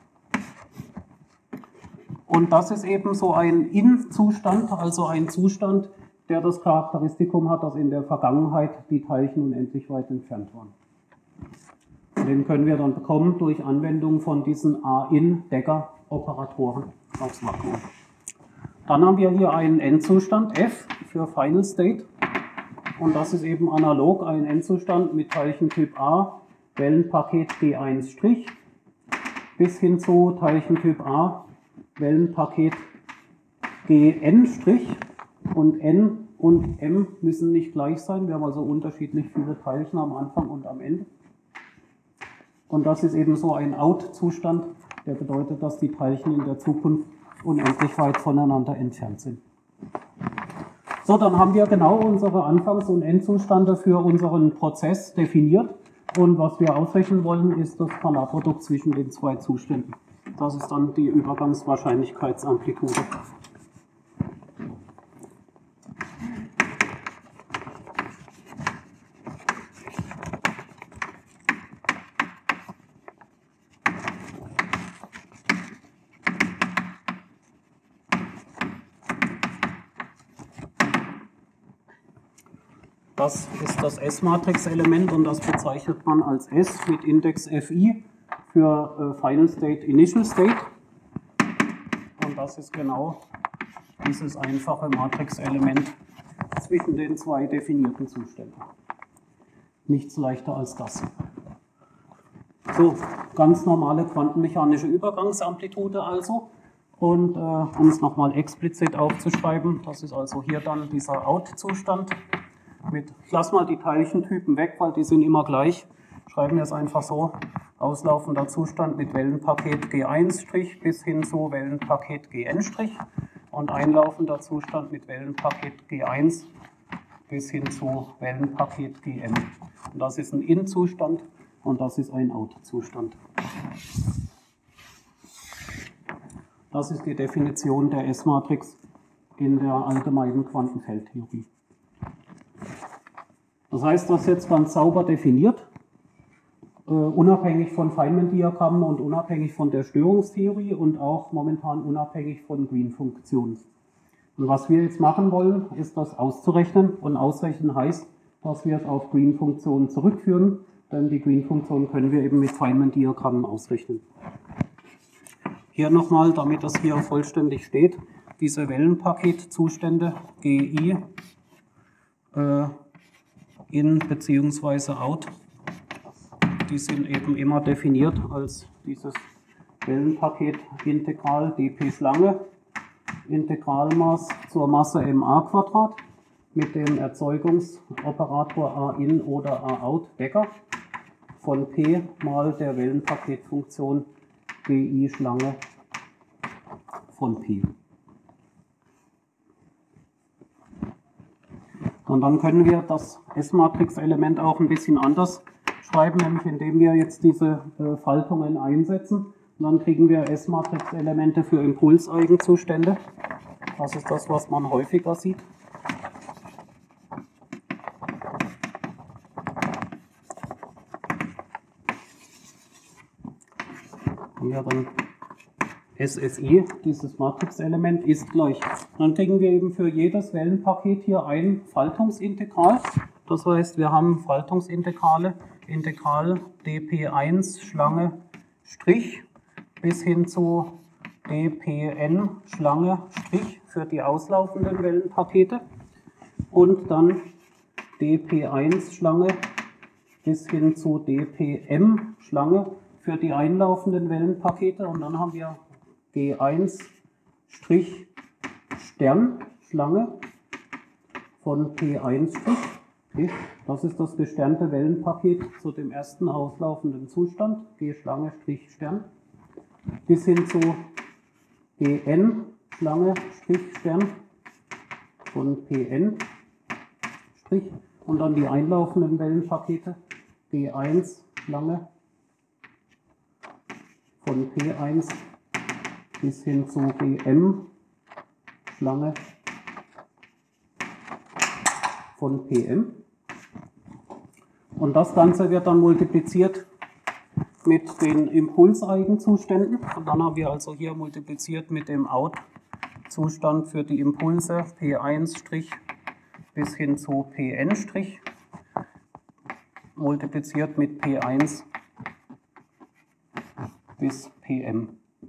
Und das ist eben so ein In-Zustand, also ein Zustand, der das Charakteristikum hat, dass in der Vergangenheit die Teilchen unendlich weit entfernt waren. Den können wir dann bekommen durch Anwendung von diesen A-In-Degger-Operatoren aufs Vakuum. Dann haben wir hier einen Endzustand F für Final State. Und das ist eben analog ein Endzustand mit Teilchentyp A, Wellenpaket G eins' bis hin zu Teilchentyp A, Wellenpaket G N', und N und M müssen nicht gleich sein. Wir haben also unterschiedlich viele Teilchen am Anfang und am Ende. Und das ist eben so ein Out-Zustand, der bedeutet, dass die Teilchen in der Zukunft unendlich weit voneinander entfernt sind. So, dann haben wir genau unsere Anfangs- und Endzustände für unseren Prozess definiert. Und was wir ausrechnen wollen, ist das Skalarprodukt zwischen den zwei Zuständen. Das ist dann die Übergangswahrscheinlichkeitsamplitude. Das ist das S-Matrix-Element und das bezeichnet man als S mit Index F I für Final State, Initial State. Und das ist genau dieses einfache Matrix-Element zwischen den zwei definierten Zuständen. Nichts leichter als das. So, ganz normale quantenmechanische Übergangsamplitude also. Und äh, um es nochmal explizit aufzuschreiben, das ist also hier dann dieser Out-Zustand. Mit, ich lasse mal die Teilchentypen weg, weil die sind immer gleich. Schreiben wir es einfach so. auslaufender Zustand mit Wellenpaket G eins' bis hin zu Wellenpaket Gn' und einlaufender Zustand mit Wellenpaket G eins bis hin zu Wellenpaket Gm. Und das ist ein In-Zustand und das ist ein Out-Zustand. Das ist die Definition der S-Matrix in der allgemeinen Quantenfeldtheorie. Das heißt, das ist jetzt ganz sauber definiert, äh, unabhängig von Feynman-Diagrammen und unabhängig von der Störungstheorie und auch momentan unabhängig von Green-Funktionen. Und was wir jetzt machen wollen, ist das auszurechnen. Und ausrechnen heißt, dass wir es auf Green-Funktionen zurückführen, denn die Green-Funktionen können wir eben mit Feynman-Diagrammen ausrechnen. Hier nochmal, damit das hier vollständig steht, diese Wellenpaketzustände G I äh, in bzw. out, die sind eben immer definiert als dieses Wellenpaketintegral dp Schlange, Integralmaß zur Masse ma Quadrat mit dem Erzeugungsoperator a in oder a out Decker von p mal der Wellenpaketfunktion Gi Schlange von p. Und dann können wir das S-Matrix-Element auch ein bisschen anders schreiben, nämlich indem wir jetzt diese äh, Faltungen einsetzen. Und dann kriegen wir S-Matrix-Elemente für Impulseigenzustände. Das ist das, was man häufiger sieht. Und ja, dann S S I, dieses Matrixelement, ist gleich. Dann kriegen wir eben für jedes Wellenpaket hier ein Faltungsintegral. Das heißt, wir haben Faltungsintegrale, Integral dp eins Schlange Strich bis hin zu dpn Schlange Strich für die auslaufenden Wellenpakete und dann dp eins Schlange bis hin zu dpm Schlange für die einlaufenden Wellenpakete und dann haben wir G eins Strich Stern Schlange von P eins Strich. Okay. Das ist das gesternte Wellenpaket zu dem ersten auslaufenden Zustand, G Schlange Strich Stern, bis hin zu Gn Schlange Strich Stern von Pn Strich und dann die einlaufenden Wellenpakete G eins Schlange von P eins bis hin zu Gm Schlange von Pm. Und das Ganze wird dann multipliziert mit den Impulseigenzuständen. Und dann haben wir also hier multipliziert mit dem Out-Zustand für die Impulse P eins' bis hin zu Pn', multipliziert mit P eins bis Pm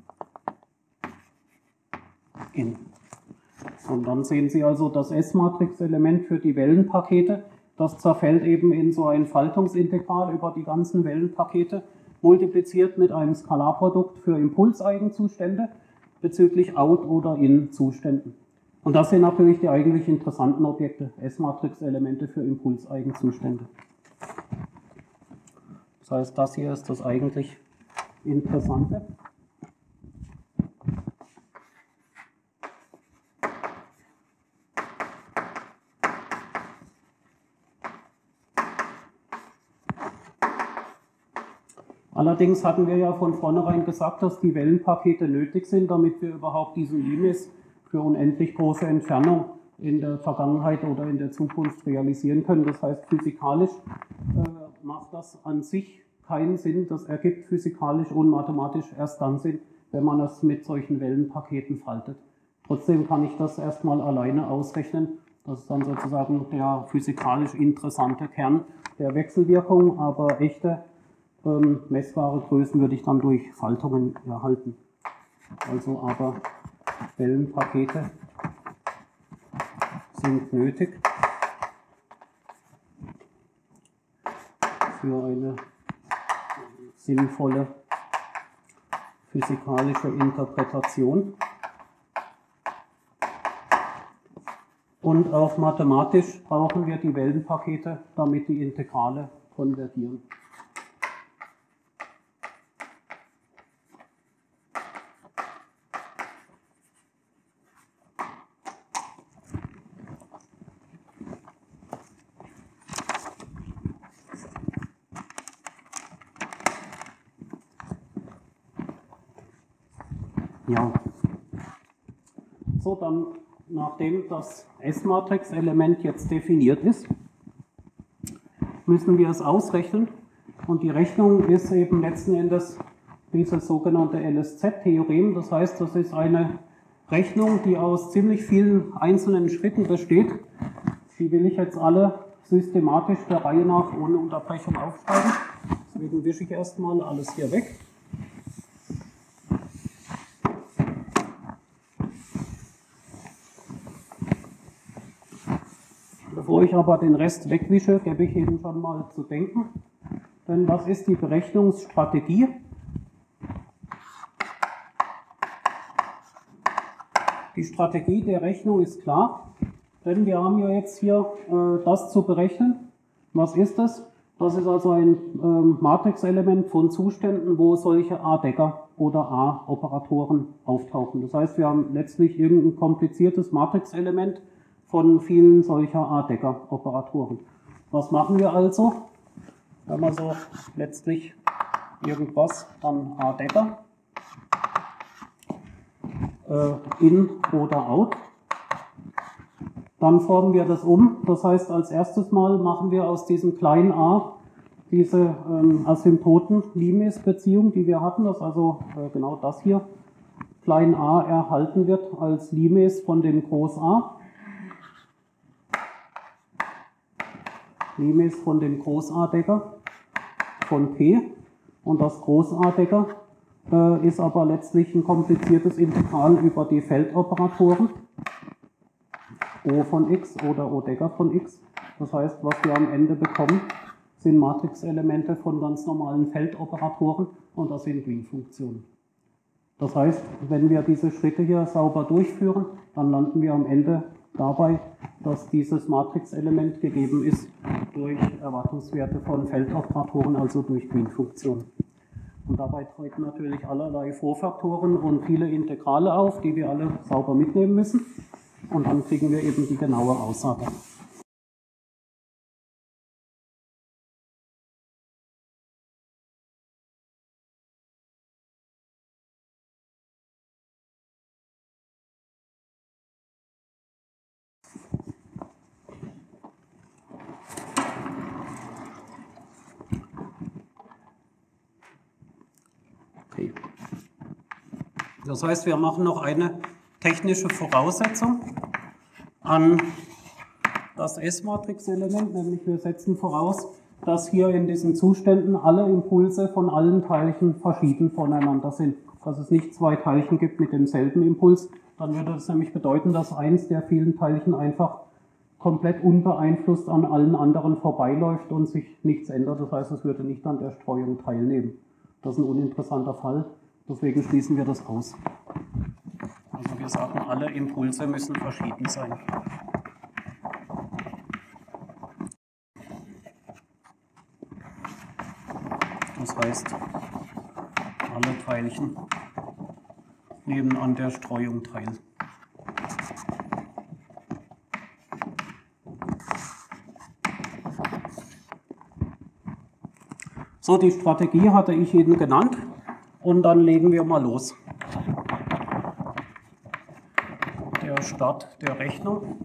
in. Und dann sehen Sie also das S-Matrix-Element für die Wellenpakete. Das zerfällt eben in so ein Faltungsintegral über die ganzen Wellenpakete, multipliziert mit einem Skalarprodukt für Impulseigenzustände bezüglich Out- oder In-Zuständen. Und das sind natürlich die eigentlich interessanten Objekte, S-Matrix-Elemente für Impulseigenzustände. Das heißt, das hier ist das eigentlich Interessante. Allerdings hatten wir ja von vornherein gesagt, dass die Wellenpakete nötig sind, damit wir überhaupt diesen Limes für unendlich große Entfernung in der Vergangenheit oder in der Zukunft realisieren können. Das heißt, physikalisch äh, macht das an sich keinen Sinn. Das ergibt physikalisch und mathematisch erst dann Sinn, wenn man es mit solchen Wellenpaketen faltet. Trotzdem kann ich das erstmal alleine ausrechnen. Das ist dann sozusagen der physikalisch interessante Kern der Wechselwirkung, aber echte ähm, messbare Größen würde ich dann durch Faltungen erhalten. Also aber Wellenpakete sind nötig für eine sinnvolle physikalische Interpretation. Und auch mathematisch brauchen wir die Wellenpakete, damit die Integrale konvergieren. Ja. So, dann, nachdem das S-Matrix-Element jetzt definiert ist, müssen wir es ausrechnen. Und die Rechnung ist eben letzten Endes dieses sogenannte L S Z-Theorem. Das heißt, das ist eine Rechnung, die aus ziemlich vielen einzelnen Schritten besteht. Die will ich jetzt alle systematisch der Reihe nach ohne Unterbrechung aufschreiben. Deswegen wische ich erstmal alles hier weg. Bevor ich aber den Rest wegwische, gebe ich Ihnen schon mal zu denken. Denn was ist die Berechnungsstrategie? Die Strategie der Rechnung ist klar, denn wir haben ja jetzt hier äh, das zu berechnen. Was ist das? Das ist also ein ähm, Matrixelement von Zuständen, wo solche A-Decker oder A-Operatoren auftauchen. Das heißt, wir haben letztlich irgendein kompliziertes Matrixelement von vielen solcher A-Decker-Operatoren. Was machen wir also? Wir haben also letztlich irgendwas an A-Decker, äh, in oder out. Dann formen wir das um. Das heißt, als erstes Mal machen wir aus diesem kleinen a diese ähm, Asymptoten-Limes-Beziehung, die wir hatten, dass also äh, genau das hier, klein a, erhalten wird als Limes von dem Groß A. Limes von dem Groß A-Decker von P. Und das Groß A-Decker äh, ist aber letztlich ein kompliziertes Integral über die Feldoperatoren. O von x oder O-Decker von x. Das heißt, was wir am Ende bekommen, sind Matrixelemente von ganz normalen Feldoperatoren und das sind Green-Funktionen. Das heißt, wenn wir diese Schritte hier sauber durchführen, dann landen wir am Ende dabei, dass dieses Matrixelement gegeben ist durch Erwartungswerte von Feldoperatoren, also durch Green-Funktionen. Und dabei treten natürlich allerlei Vorfaktoren und viele Integrale auf, die wir alle sauber mitnehmen müssen. Und dann kriegen wir eben die genaue Aussage. Okay. Das heißt, wir machen noch eine technische Voraussetzung an das S-Matrix-Element, nämlich wir setzen voraus, dass hier in diesen Zuständen alle Impulse von allen Teilchen verschieden voneinander sind. Dass es nicht zwei Teilchen gibt mit demselben Impuls, dann würde das nämlich bedeuten, dass eins der vielen Teilchen einfach komplett unbeeinflusst an allen anderen vorbeiläuft und sich nichts ändert. Das heißt, es würde nicht an der Streuung teilnehmen. Das ist ein uninteressanter Fall, deswegen schließen wir das aus. Also wir sagen, alle Impulse müssen verschieden sein. Das heißt, alle Teilchen nehmen an der Streuung teil. So, die Strategie hatte ich Ihnen genannt und dann legen wir mal los. Der Start der Rechnung.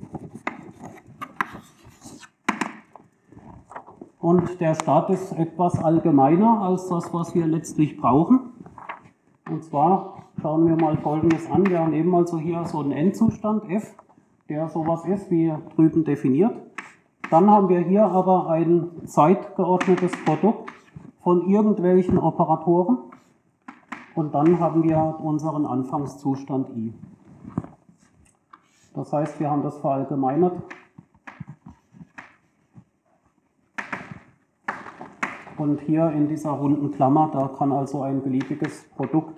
Und der Start ist etwas allgemeiner als das, was wir letztlich brauchen. Und zwar schauen wir mal Folgendes an. Wir haben eben also hier so einen Endzustand f, der sowas ist wie drüben definiert. Dann haben wir hier aber ein zeitgeordnetes Produkt von irgendwelchen Operatoren. Und dann haben wir unseren Anfangszustand i. Das heißt, wir haben das verallgemeinert. Und hier in dieser runden Klammer, da kann also ein beliebiges Produkt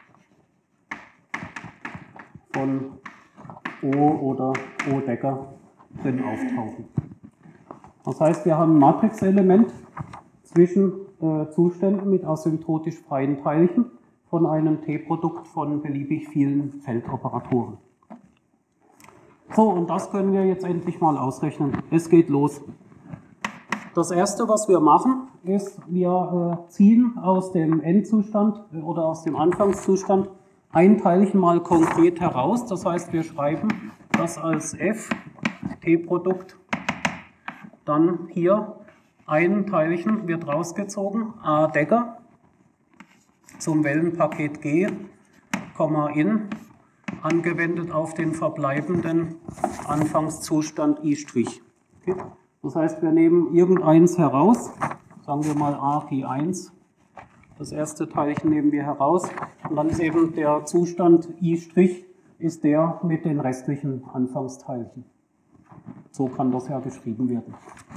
von O oder O-Decker drin auftauchen. Das heißt, wir haben ein Matrixelement zwischen äh, Zuständen mit asymptotisch freien Teilchen von einem T-Produkt von beliebig vielen Feldoperatoren. So, und das können wir jetzt endlich mal ausrechnen. Es geht los. Das erste, was wir machen, ist, wir äh, ziehen aus dem Endzustand äh, oder aus dem Anfangszustand ein Teilchen mal konkret heraus. Das heißt, wir schreiben das als F, T-Produkt, dann hier ein Teilchen wird rausgezogen, A Decker, zum Wellenpaket G, in, angewendet auf den verbleibenden Anfangszustand I'. Okay. Das heißt, wir nehmen irgendeins heraus, sagen wir mal A P eins, das erste Teilchen nehmen wir heraus und dann ist eben der Zustand I' ist der mit den restlichen Anfangsteilchen. So kann das ja geschrieben werden.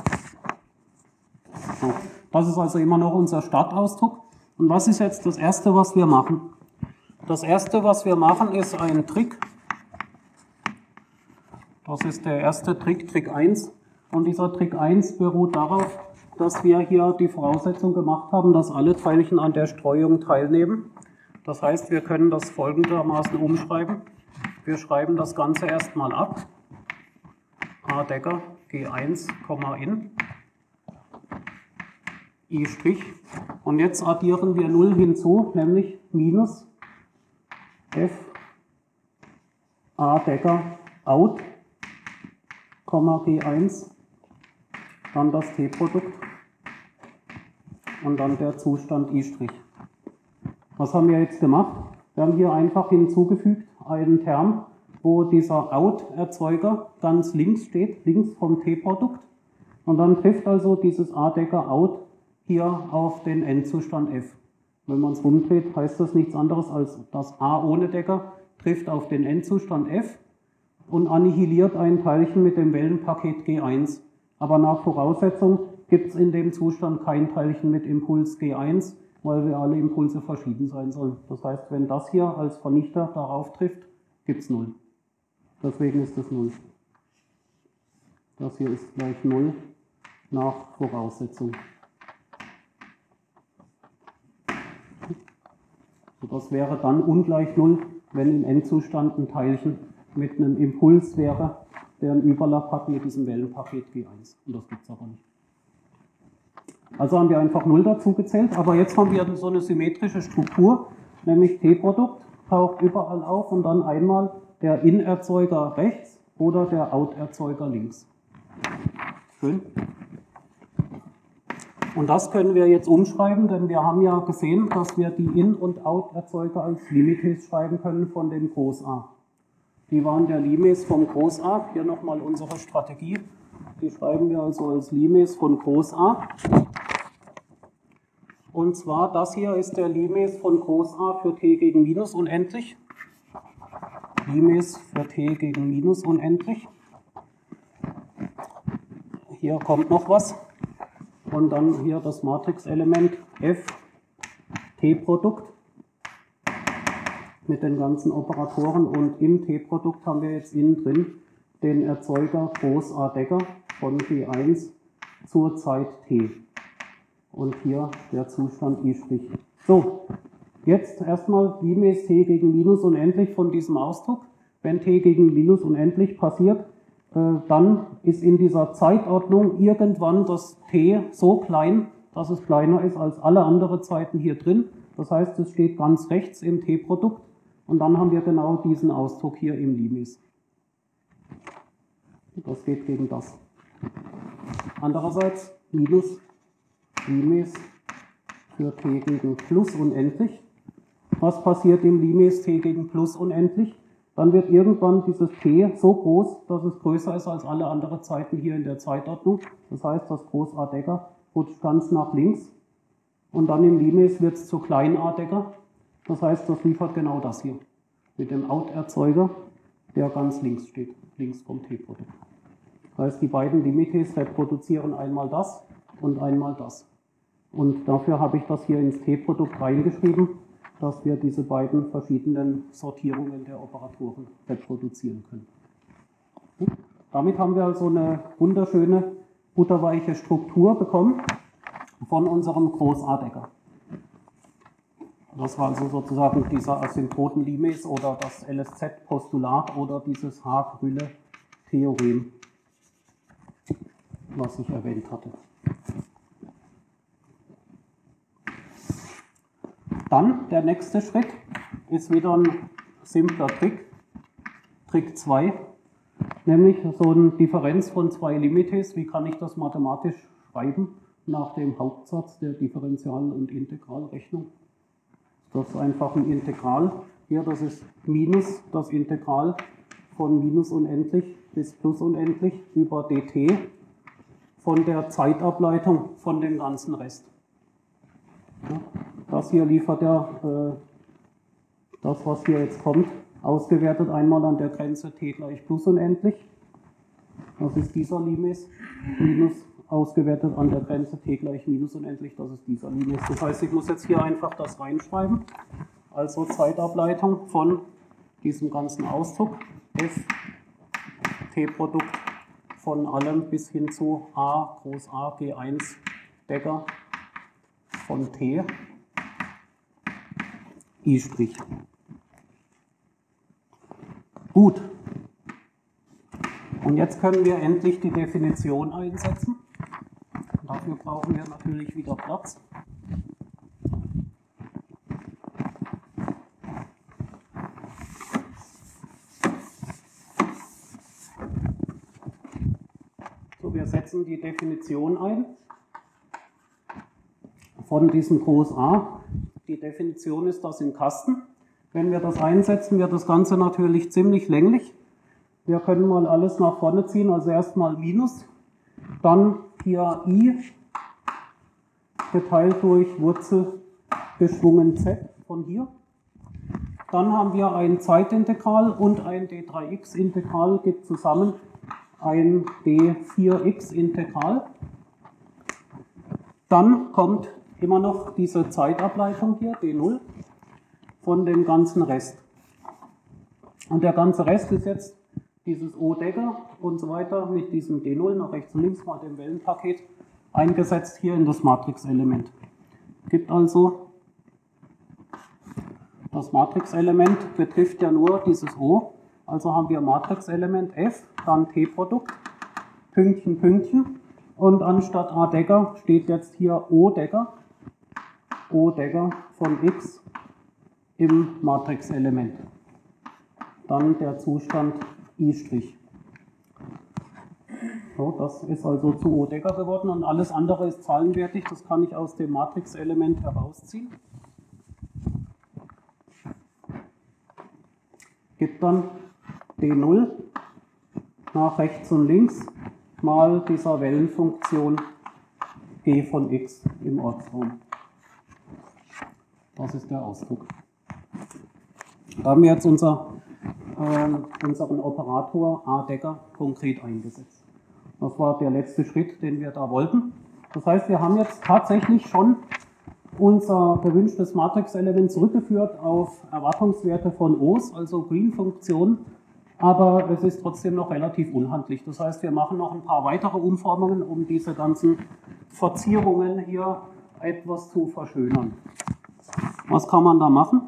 So. Das ist also immer noch unser Startausdruck. Und was ist jetzt das Erste, was wir machen? Das Erste, was wir machen, ist ein Trick. Das ist der erste Trick, Trick eins. Und dieser Trick eins beruht darauf, dass wir hier die Voraussetzung gemacht haben, dass alle Teilchen an der Streuung teilnehmen. Das heißt, wir können das folgendermaßen umschreiben. Wir schreiben das Ganze erstmal ab. A Decker G eins, in, I'. Und jetzt addieren wir null hinzu, nämlich minus F A Decker out, G eins, dann das T-Produkt und dann der Zustand I'. Was haben wir jetzt gemacht? Wir haben hier einfach hinzugefügt einen Term, wo dieser Out-Erzeuger ganz links steht, links vom T-Produkt. Und dann trifft also dieses A-Decker Out hier auf den Endzustand F. Wenn man es rumdreht, heißt das nichts anderes als das A ohne Decker trifft auf den Endzustand F und annihiliert ein Teilchen mit dem Wellenpaket G eins. Aber nach Voraussetzung gibt es in dem Zustand kein Teilchen mit Impuls G eins, weil wir alle Impulse verschieden sein sollen. Das heißt, wenn das hier als Vernichter darauf trifft, gibt es null. Deswegen ist das null. Das hier ist gleich null nach Voraussetzung. Das wäre dann ungleich null, wenn im Endzustand ein Teilchen mit einem Impuls wäre, der einen Überlapp hat mit diesem Wellenpaket G eins. Und das gibt es aber nicht. Also haben wir einfach null dazu gezählt, aber jetzt haben wir so eine symmetrische Struktur, nämlich T-Produkt taucht überall auf und dann einmal der In-Erzeuger rechts oder der Out-Erzeuger links. Schön. Und das können wir jetzt umschreiben, denn wir haben ja gesehen, dass wir die In- und Out-Erzeuger als Limites schreiben können von dem Groß A. Die waren der Limes vom Groß A. Hier nochmal unsere Strategie. Die schreiben wir also als Limes von Groß A. Und zwar, das hier ist der Limes von Groß A für t gegen minus unendlich. Limes für t gegen minus unendlich. Hier kommt noch was. Und dann hier das Matrixelement F, T-Produkt mit den ganzen Operatoren. Und im T-Produkt haben wir jetzt innen drin den Erzeuger Groß A Decker von G eins zur Zeit t. Und hier der Zustand I'. So, jetzt erstmal Limes t gegen minus unendlich von diesem Ausdruck. Wenn t gegen minus unendlich passiert, dann ist in dieser Zeitordnung irgendwann das t so klein, dass es kleiner ist als alle anderen Zeiten hier drin. Das heißt, es steht ganz rechts im T-Produkt und dann haben wir genau diesen Ausdruck hier im Limes. Das geht gegen das. Andererseits minus Limes für t gegen plus unendlich. Was passiert im Limes t gegen plus unendlich? Dann wird irgendwann dieses t so groß, dass es größer ist als alle anderen Zeiten hier in der Zeitordnung. Das heißt, das Groß A Decker rutscht ganz nach links. Und dann im Limes wird es zu klein A Decker. Das heißt, das liefert genau das hier. Mit dem Out-Erzeuger, der ganz links steht, links vom T-Produkt. Das heißt, die beiden Limites reproduzieren einmal das und einmal das. Und dafür habe ich das hier ins T-Produkt reingeschrieben, dass wir diese beiden verschiedenen Sortierungen der Operatoren reproduzieren können. Damit haben wir also eine wunderschöne, butterweiche Struktur bekommen von unserem Groß A Decker. Das war also sozusagen dieser Asymptoten-Limes oder das L S Z-Postulat oder dieses Haag-Rühle-Theorem, was ich erwähnt hatte. Dann der nächste Schritt. ist wieder ein simpler Trick, Trick zwei, nämlich so eine Differenz von zwei Limites. Wie kann ich das mathematisch schreiben nach dem Hauptsatz der Differential- und Integralrechnung? Das ist einfach ein Integral. Hier, das ist minus das Integral von minus unendlich bis plus unendlich über dt von der Zeitableitung von dem ganzen Rest. Ja, das hier liefert ja äh, das, was hier jetzt kommt, ausgewertet einmal an der Grenze t gleich plus unendlich. Das ist dieser Limes, minus ausgewertet an der Grenze t gleich minus unendlich, das ist dieser Limes. Das heißt, ich muss jetzt hier einfach das reinschreiben. Also Zeitableitung von diesem ganzen Ausdruck f t-Produkt von allem bis hin zu a groß A G eins Decker von t i'. Gut. Und jetzt können wir endlich die Definition einsetzen. Dafür brauchen wir natürlich wieder Platz. So, wir setzen die Definition ein von diesem Groß A. Die Definition ist das im Kasten. Wenn wir das einsetzen, wird das Ganze natürlich ziemlich länglich. Wir können mal alles nach vorne ziehen, also erstmal Minus, dann hier I geteilt durch Wurzel geschwungen Z von hier. Dann haben wir ein Zeitintegral und ein d drei x Integral, gibt zusammen ein d vier x Integral. Dann kommt immer noch diese Zeitableitung hier, d null, von dem ganzen Rest. Und der ganze Rest ist jetzt dieses O-Decker und so weiter mit diesem d null nach rechts und links mal dem Wellenpaket eingesetzt hier in das Matrixelement. Gibt also, das Matrixelement betrifft ja nur dieses O, also haben wir Matrixelement F, dann T-Produkt, Pünktchen, Pünktchen und anstatt A-Decker steht jetzt hier O-Decker, O-Decker von X im Matrixelement. Dann der Zustand I'. So, das ist also zu O-Decker geworden und alles andere ist zahlenwertig, das kann ich aus dem Matrixelement herausziehen. Gibt dann d null nach rechts und links mal dieser Wellenfunktion g von x im Ortsraum. Das ist der Ausdruck. Da haben wir jetzt unser, äh, unseren Operator A-Decker konkret eingesetzt. Das war der letzte Schritt, den wir da wollten. Das heißt, wir haben jetzt tatsächlich schon unser gewünschtes Matrixelement zurückgeführt auf Erwartungswerte von O's, also Green-Funktionen, aber es ist trotzdem noch relativ unhandlich. Das heißt, wir machen noch ein paar weitere Umformungen, um diese ganzen Verzierungen hier etwas zu verschönern. Was kann man da machen?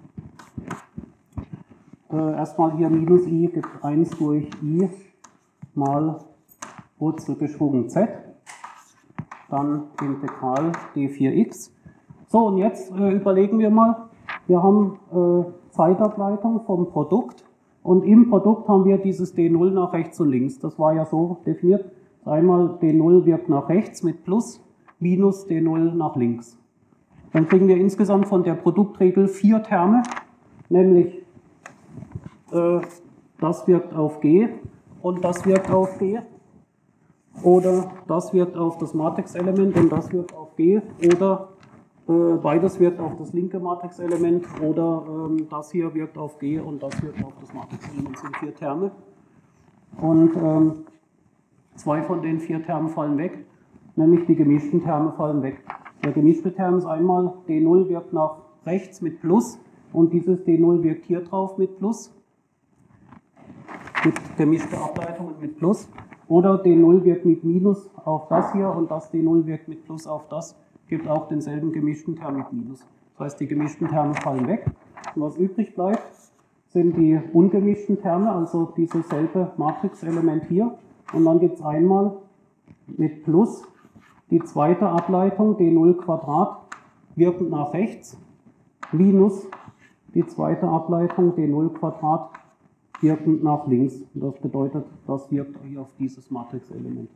Äh, erstmal hier minus i gibt eins durch i mal Wurzel geschwungen z, dann Integral d vier x. So, und jetzt äh, überlegen wir mal, wir haben äh, Zeitableitung vom Produkt und im Produkt haben wir dieses d null nach rechts und links. Das war ja so definiert, einmal d null wirkt nach rechts mit Plus, minus d null nach links. Dann kriegen wir insgesamt von der Produktregel vier Terme, nämlich äh, das wirkt auf G und das wirkt auf G. Oder das wirkt auf das Matrixelement und das wirkt auf G. Oder äh, beides wirkt auf das linke Matrixelement. Oder ähm, das hier wirkt auf G und das wirkt auf das Matrixelement. Das sind vier Terme. Und ähm, zwei von den vier Termen fallen weg, nämlich die gemischten Terme fallen weg. Der gemischte Term ist einmal d null wirkt nach rechts mit Plus und dieses d null wirkt hier drauf mit Plus. Mit gemischter Ableitung und mit Plus. Oder d null wirkt mit Minus auf das hier und das d null wirkt mit Plus auf das. Gibt auch denselben gemischten Term mit Minus. Das heißt, die gemischten Terme fallen weg. Und was übrig bleibt, sind die ungemischten Terme, also dieses selbe Matrixelement hier. Und dann gibt es einmal mit Plus die zweite Ableitung, d null Quadrat, wirkend nach rechts, minus Die zweite Ableitung, d null Quadrat, wirkend nach links. Und das bedeutet, das wirkt hier auf dieses Matrixelement.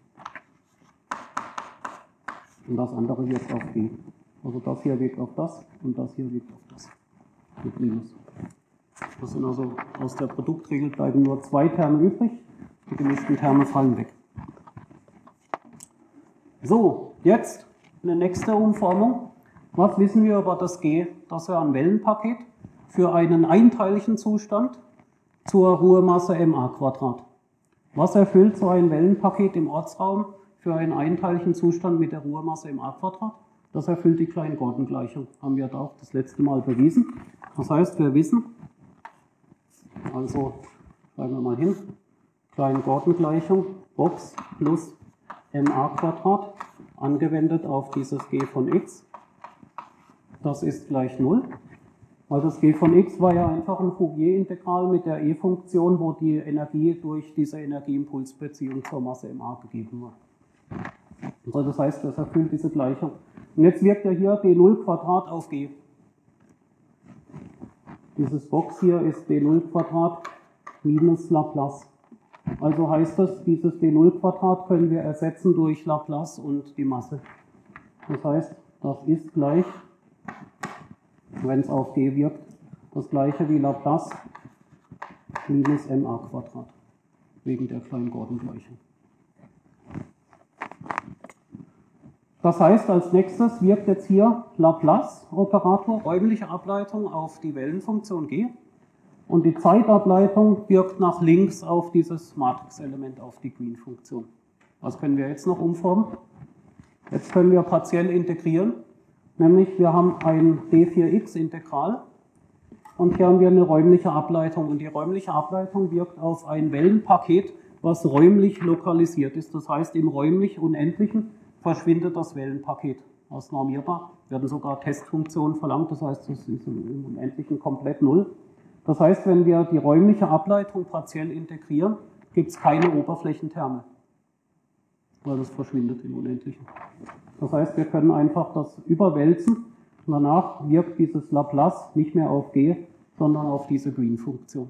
Und das andere wirkt auf G. Also das hier wirkt auf das und das hier wirkt auf das. Mit Minus. Das sind also aus der Produktregel bleiben nur zwei Terme übrig. Die gemischten Terme fallen weg. So, jetzt eine nächste Umformung. Was wissen wir über das G? Das wäre ein Wellenpaket für einen einteiligen Zustand zur Ruhemasse ma Quadrat. Was erfüllt so ein Wellenpaket im Ortsraum für einen einteiligen Zustand mit der Ruhemasse ma Quadrat? Das erfüllt die Klein-Gordon-Gleichung. Haben wir da auch das letzte Mal bewiesen. Das heißt, wir wissen, also schreiben wir mal hin, Klein-Gordon-Gleichung, Box plus ma Quadrat, angewendet auf dieses g von x. Das ist gleich null. Weil das g von x war ja einfach ein Fourier-Integral mit der e-Funktion, wo die Energie durch diese Energieimpulsbeziehung zur Masse ma gegeben war. Also das heißt, das erfüllt diese Gleichung. Und jetzt wirkt ja hier d null Quadrat auf g. Dieses Box hier ist d null Quadrat minus Laplace. Also heißt das, dieses d null Quadrat können wir ersetzen durch Laplace und die Masse. Das heißt, das ist gleich, wenn es auf g wirkt, das gleiche wie Laplace minus ma Quadrat. Wegen der Klein-Gordon-Gleichung. Das heißt, als nächstes wirkt jetzt hier Laplace-Operator, räumliche Ableitung auf die Wellenfunktion g. Und die Zeitableitung wirkt nach links auf dieses Matrixelement, auf die Green-Funktion. Was können wir jetzt noch umformen? Jetzt können wir partiell integrieren. Nämlich wir haben ein d vier x Integral und hier haben wir eine räumliche Ableitung. Und die räumliche Ableitung wirkt auf ein Wellenpaket, was räumlich lokalisiert ist. Das heißt, im räumlich Unendlichen verschwindet das Wellenpaket aus normierbar. Werden sogar Testfunktionen verlangt, das heißt, das ist im Unendlichen komplett null. Das heißt, wenn wir die räumliche Ableitung partiell integrieren, gibt es keine Oberflächentherme, weil das verschwindet im Unendlichen. Das heißt, wir können einfach das überwälzen und danach wirkt dieses Laplace nicht mehr auf g, sondern auf diese Green-Funktion.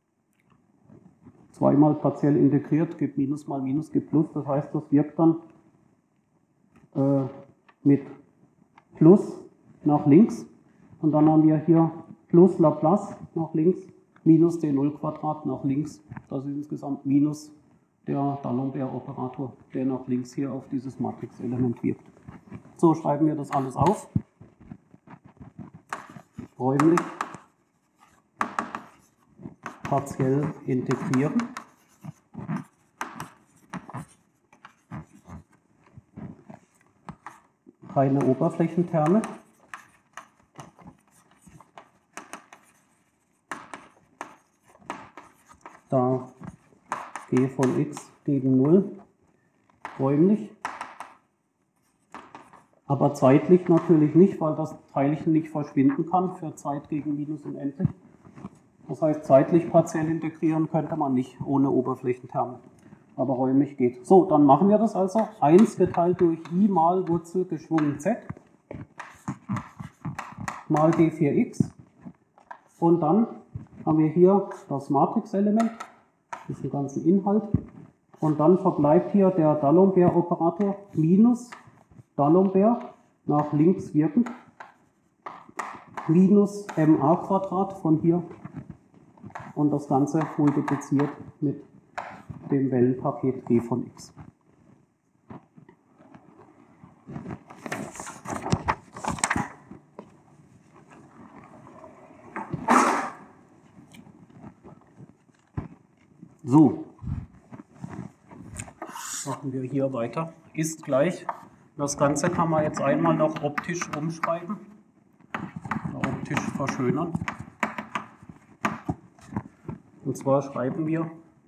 Zweimal partiell integriert gibt Minus mal Minus gibt Plus, das heißt, das wirkt dann äh, mit Plus nach links und dann haben wir hier plus Laplace nach links, minus d null Quadrat nach links. Das ist insgesamt minus der D'Alembert-Operator, der nach links hier auf dieses Matrixelement wirkt. So schreiben wir das alles auf. Räumlich partiell integrieren. Keine Oberflächentherme. Da g von x gegen null räumlich, aber zeitlich natürlich nicht, weil das Teilchen nicht verschwinden kann für Zeit gegen Minus unendlich. Das heißt, zeitlich partiell integrieren könnte man nicht ohne Oberflächentherme, aber räumlich geht. So, dann machen wir das also. eins geteilt durch i mal Wurzel geschwungen z mal d vier x und dann haben wir hier das Matrixelement, diesen ganzen Inhalt. Und dann verbleibt hier der D'Alembert-Operator minus D'Alembert nach links wirkend minus ma Quadrat von hier und das Ganze multipliziert mit dem Wellenpaket g von x. So, machen wir hier weiter. Ist gleich. Das Ganze kann man jetzt einmal noch optisch umschreiben, oder optisch verschönern. Und zwar schreiben wir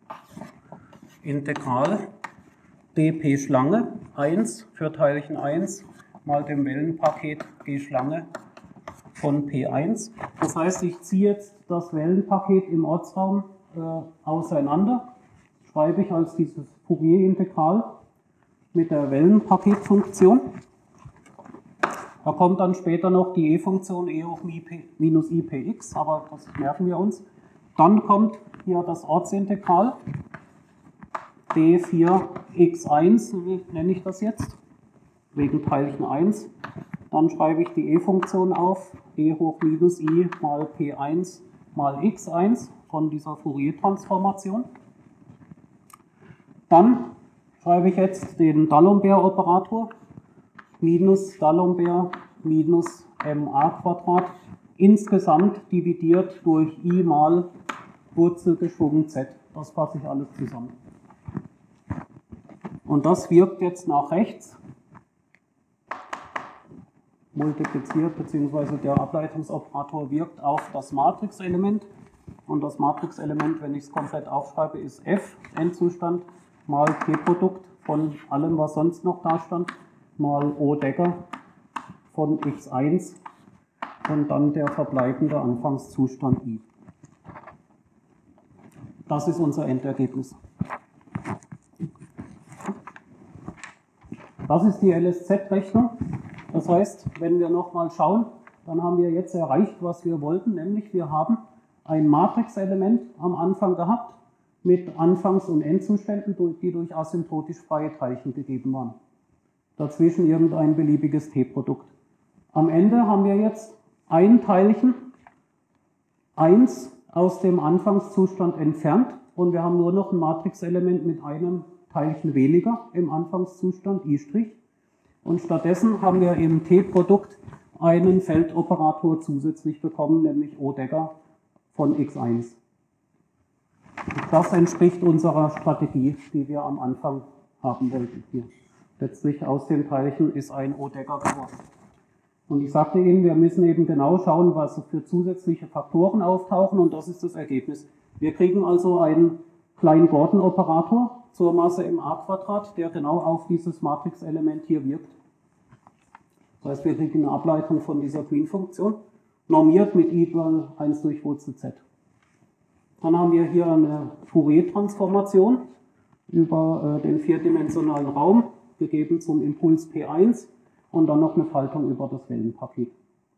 Integral dp Schlange eins für Teilchen eins mal dem Wellenpaket g Schlange von p eins. Das heißt, ich ziehe jetzt das Wellenpaket im Ortsraum auseinander, schreibe ich als dieses Fourier-Integral mit der Wellenpaketfunktion Da kommt dann später noch die E-Funktion e hoch minus I px, aber das merken wir uns. Dann kommt hier das Ortsintegral d vier x eins, wie nenne ich das jetzt, wegen Teilchen eins. Dann schreibe ich die E-Funktion auf, e hoch minus I mal p eins mal x eins von dieser Fourier-Transformation. Dann schreibe ich jetzt den D'Alembert-Operator, minus D'Alembert minus ma Quadrat, insgesamt dividiert durch I mal Wurzel geschwungen z. Das fasse ich alles zusammen. Und das wirkt jetzt nach rechts, multipliziert, beziehungsweise der Ableitungsoperator wirkt auf das Matrixelement. Und das Matrixelement, wenn ich es komplett aufschreibe, ist f, Endzustand, mal T-Produkt von allem, was sonst noch da stand, mal O-Decker von x eins und dann der verbleibende Anfangszustand I. Das ist unser Endergebnis. Das ist die L S Z-Rechnung. Das heißt, wenn wir nochmal schauen, dann haben wir jetzt erreicht, was wir wollten, nämlich wir haben ein Matrixelement am Anfang gehabt mit Anfangs- und Endzuständen, die durch asymptotisch freie Teilchen gegeben waren. Dazwischen irgendein beliebiges T-Produkt. Am Ende haben wir jetzt ein Teilchen, eins aus dem Anfangszustand entfernt und wir haben nur noch ein Matrixelement mit einem Teilchen weniger im Anfangszustand, I'. Und stattdessen haben wir im T-Produkt einen Feldoperator zusätzlich bekommen, nämlich O-Decker von x eins. Das entspricht unserer Strategie, die wir am Anfang haben wollten. Hier. Letztlich aus dem Teilchen ist ein O-Decker geworden. Und ich sagte Ihnen, wir müssen eben genau schauen, was für zusätzliche Faktoren auftauchen, und das ist das Ergebnis. Wir kriegen also einen kleinen Gordon-Operator zur Masse ma², der genau auf dieses Matrixelement hier wirkt. Das heißt, wir kriegen eine Ableitung von dieser Green-Funktion, normiert mit I mal eins durch Wurzel z. Dann haben wir hier eine Fourier-Transformation über äh, den vierdimensionalen Raum, gegeben zum Impuls P eins, und dann noch eine Faltung über das Wellenpaket.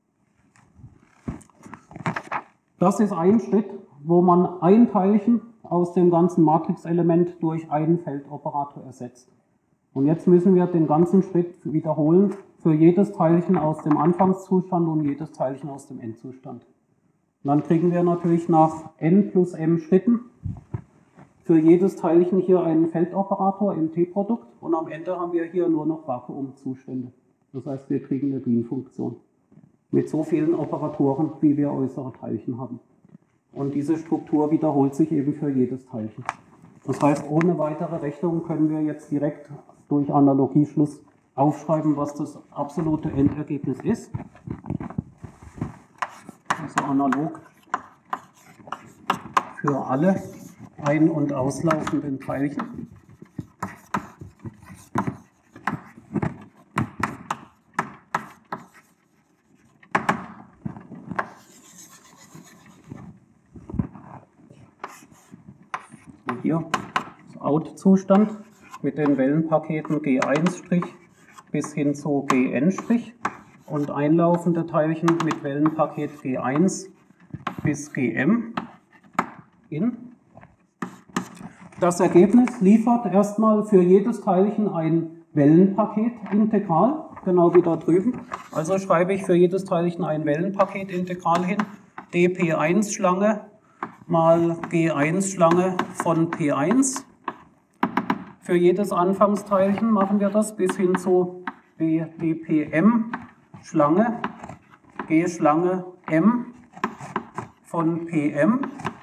Das ist ein Schritt, wo man ein Teilchen aus dem ganzen Matrixelement durch einen Feldoperator ersetzt. Und jetzt müssen wir den ganzen Schritt wiederholen für jedes Teilchen aus dem Anfangszustand und jedes Teilchen aus dem Endzustand. Und dann kriegen wir natürlich nach n plus m Schritten für jedes Teilchen hier einen Feldoperator im T-Produkt und am Ende haben wir hier nur noch Vakuumzustände. Das heißt, wir kriegen eine Green-Funktion mit so vielen Operatoren, wie wir äußere Teilchen haben. Und diese Struktur wiederholt sich eben für jedes Teilchen. Das heißt, ohne weitere Rechnung können wir jetzt direkt durch Analogieschluss aufschreiben, was das absolute Endergebnis ist. Also analog für alle ein- und auslaufenden Teilchen. Und hier das Out-Zustand mit den Wellenpaketen G eins' bis hin zu Gn' und einlaufende Teilchen mit Wellenpaket G eins bis Gm in. Das Ergebnis liefert erstmal für jedes Teilchen ein Wellenpaketintegral, genau wie da drüben. Also schreibe ich für jedes Teilchen ein Wellenpaketintegral hin, d P eins Schlange mal G eins Schlange von P eins. Für jedes Anfangsteilchen machen wir das bis hin zu d P M Schlange, G Schlange M von P M.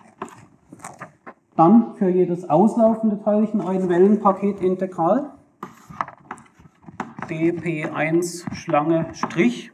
Dann für jedes auslaufende Teilchen ein Wellenpaketintegral, d P eins Schlange Strich,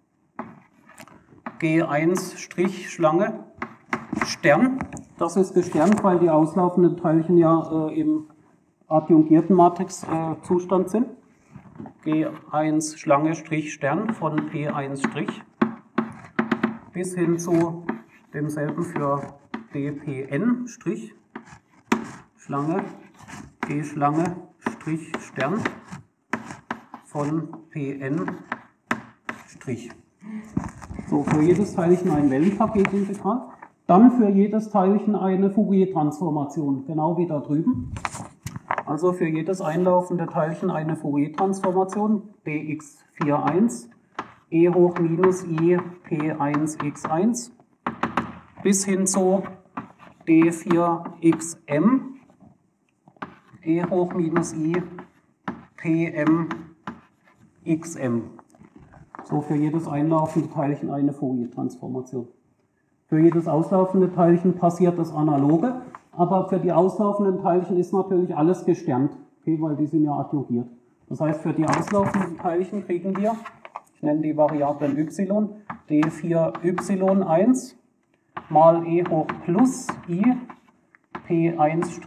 G eins Strich Schlange Stern. Das ist gesternt, weil die auslaufenden Teilchen ja äh, im adjungierten Matrixzustand äh, sind. G eins Schlange Strich Stern von P eins Strich bis hin zu demselben für d P N Strich Schlange G Schlange Strich Stern von P N So, für jedes Teilchen ein Wellenpaketintegral. Dann für jedes Teilchen eine Fourier-Transformation, genau wie da drüben. Also für jedes einlaufende Teilchen eine Fourier-Transformation, d x vier eins, e hoch minus i p eins x eins, bis hin zu d vier x m, e hoch minus i p m x m. So für jedes einlaufende Teilchen eine Fourier-Transformation. Für jedes auslaufende Teilchen passiert das Analoge, aber für die auslaufenden Teilchen ist natürlich alles gesternt, okay, weil die sind ja adjungiert. Das heißt, für die auslaufenden Teilchen kriegen wir, ich nenne die Variablen y, d vier y eins mal e hoch plus i p eins'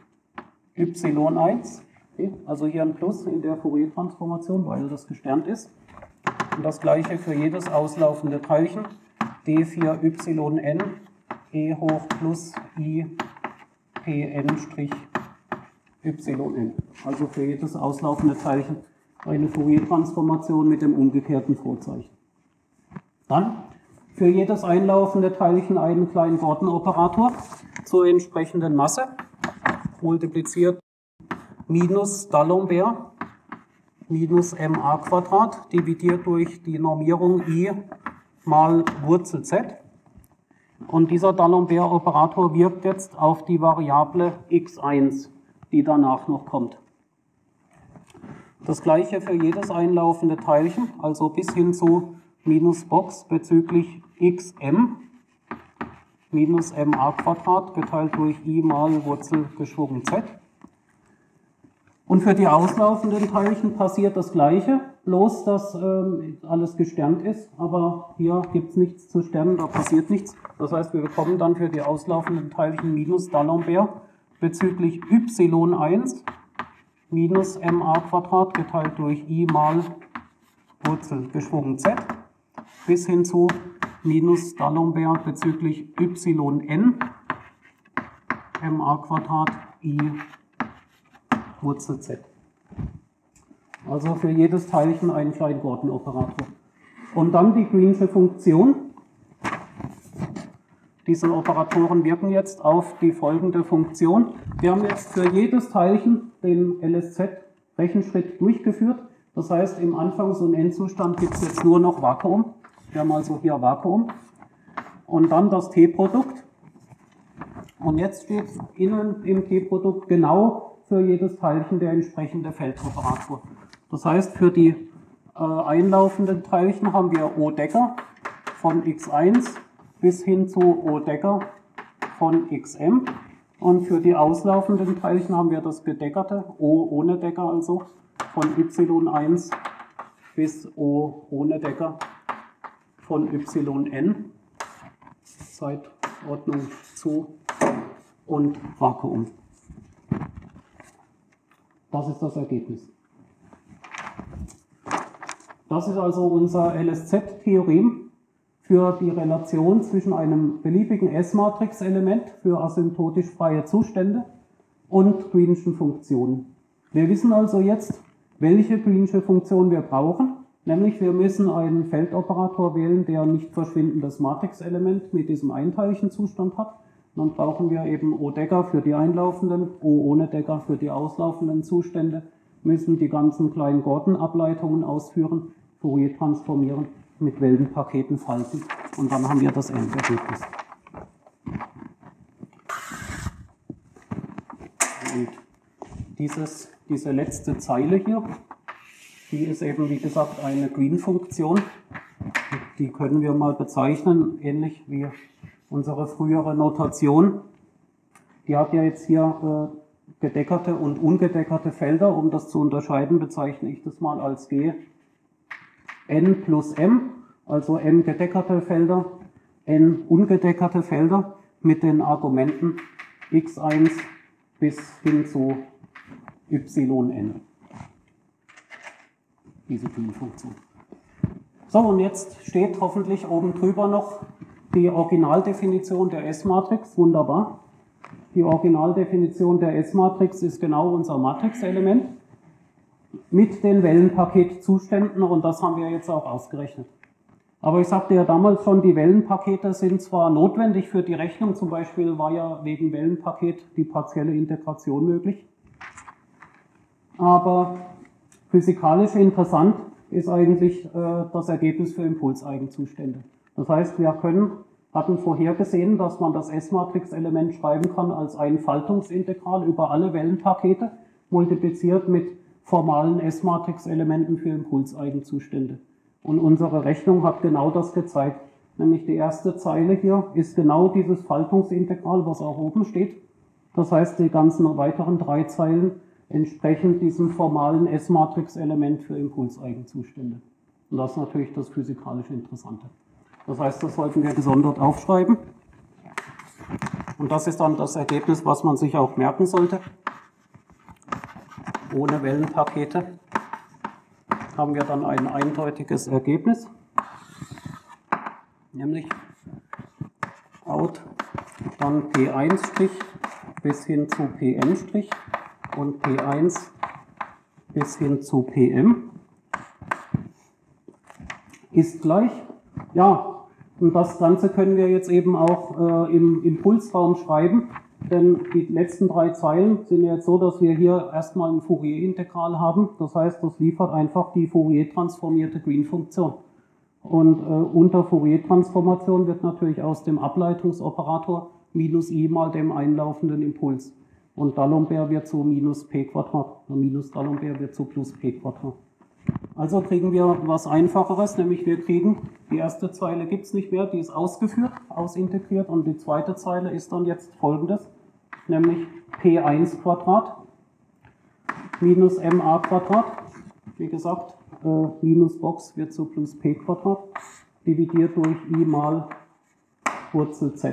y eins, okay, also hier ein Plus in der Fourier-Transformation, weil das gesternt ist. Und das gleiche für jedes auslaufende Teilchen, d vier yn e hoch plus i pn' yn. Also für jedes auslaufende Teilchen eine Fourier-Transformation mit dem umgekehrten Vorzeichen. Dann für jedes einlaufende Teilchen einen kleinen Gordon-Operator zur entsprechenden Masse, multipliziert minus D'Alembert minus ma Quadrat dividiert durch die Normierung i mal Wurzel z. Und dieser D'Alembert-Operator wirkt jetzt auf die Variable x eins, die danach noch kommt. Das gleiche für jedes einlaufende Teilchen, also bis hin zu minus Box bezüglich xm minus ma Quadrat geteilt durch i mal Wurzel geschwungen z. Und für die auslaufenden Teilchen passiert das Gleiche, bloß dass ähm, alles gesternt ist, aber hier gibt es nichts zu sternen, da passiert nichts. Das heißt, wir bekommen dann für die auslaufenden Teilchen minus D'Alembert bezüglich y eins minus ma Quadrat geteilt durch i mal Wurzel geschwungen z bis hin zu minus D'Alembert bezüglich yn ma Quadrat i Wurzel z. Also für jedes Teilchen einen kleinen Gordon-Operator. Und dann die Greensche Funktion. Diese Operatoren wirken jetzt auf die folgende Funktion. Wir haben jetzt für jedes Teilchen den L S Z-Rechenschritt durchgeführt. Das heißt, im Anfangs- und Endzustand gibt es jetzt nur noch Vakuum. Wir haben also hier Vakuum. Und dann das T-Produkt. Und jetzt steht innen im T-Produkt genau für jedes Teilchen der entsprechende Feldoperator. Das heißt, für die äh, einlaufenden Teilchen haben wir O-Decker von x eins bis hin zu O-Decker von xm. Und für die auslaufenden Teilchen haben wir das gedeckerte, O ohne Decker also, von y eins bis O ohne Decker von yn, Zeitordnung zu und Vakuum. Das ist das Ergebnis. Das ist also unser L S Z-Theorem für die Relation zwischen einem beliebigen S-Matrix-Element für asymptotisch freie Zustände und Greenschen Funktionen. Wir wissen also jetzt, welche Greensche Funktion wir brauchen, nämlich wir müssen einen Feldoperator wählen, der ein nicht verschwindendes Matrixelement mit diesem Einteilchenzustand hat. Dann brauchen wir eben O-Decker für die einlaufenden, O ohne Decker für die auslaufenden Zustände, müssen die ganzen kleinen Gordon-Ableitungen ausführen, Fourier transformieren, mit Wellenpaketen falten und dann haben wir das Endergebnis. Und dieses, diese letzte Zeile hier, die ist eben wie gesagt eine Green-Funktion. Die können wir mal bezeichnen, ähnlich wie unsere frühere Notation. Die hat ja jetzt hier äh, gedeckerte und ungedeckerte Felder. Um das zu unterscheiden, bezeichne ich das mal als G n plus m, also m gedeckerte Felder, n ungedeckerte Felder mit den Argumenten x eins bis hin zu yn. Diese Green-Funktion. So, und jetzt steht hoffentlich oben drüber noch die Originaldefinition der S-Matrix. Wunderbar. Die Originaldefinition der S-Matrix ist genau unser Matrixelement mit den Wellenpaketzuständen und das haben wir jetzt auch ausgerechnet. Aber ich sagte ja damals schon, die Wellenpakete sind zwar notwendig für die Rechnung, zum Beispiel war ja wegen Wellenpaket die partielle Integration möglich, aber physikalisch interessant ist eigentlich äh, das Ergebnis für Impulseigenzustände. Das heißt, wir können, hatten vorhergesehen, dass man das S-Matrix-Element schreiben kann als ein Faltungsintegral über alle Wellenpakete, multipliziert mit formalen S-Matrix-Elementen für Impulseigenzustände. Und unsere Rechnung hat genau das gezeigt. Nämlich die erste Zeile hier ist genau dieses Faltungsintegral, was auch oben steht. Das heißt, die ganzen weiteren drei Zeilen entsprechen diesem formalen S-Matrix-Element für Impulseigenzustände. Und das ist natürlich das physikalisch Interessante. Das heißt, das sollten wir gesondert aufschreiben. Und das ist dann das Ergebnis, was man sich auch merken sollte. Ohne Wellenpakete haben wir dann ein eindeutiges Ergebnis, nämlich out dann P eins' bis hin zu Pn' und P eins bis hin zu Pm ist gleich, ja, und das Ganze können wir jetzt eben auch äh, im Impulsraum schreiben, denn die letzten drei Zeilen sind jetzt so, dass wir hier erstmal ein Fourier-Integral haben. Das heißt, das liefert einfach die Fourier-transformierte Green-Funktion. Und äh, unter Fourier-Transformation wird natürlich aus dem Ableitungsoperator minus i mal dem einlaufenden Impuls. Und D'Alembert wird zu minus p Quadrat. Minus D'Alembert wird zu plus p Quadrat. Also kriegen wir was Einfacheres, nämlich wir kriegen, die erste Zeile gibt es nicht mehr, die ist ausgeführt, ausintegriert, und die zweite Zeile ist dann jetzt folgendes, nämlich P eins Quadrat minus Ma Quadrat, wie gesagt, äh, minus Box wird zu plus p Quadrat, dividiert durch i mal Wurzel z.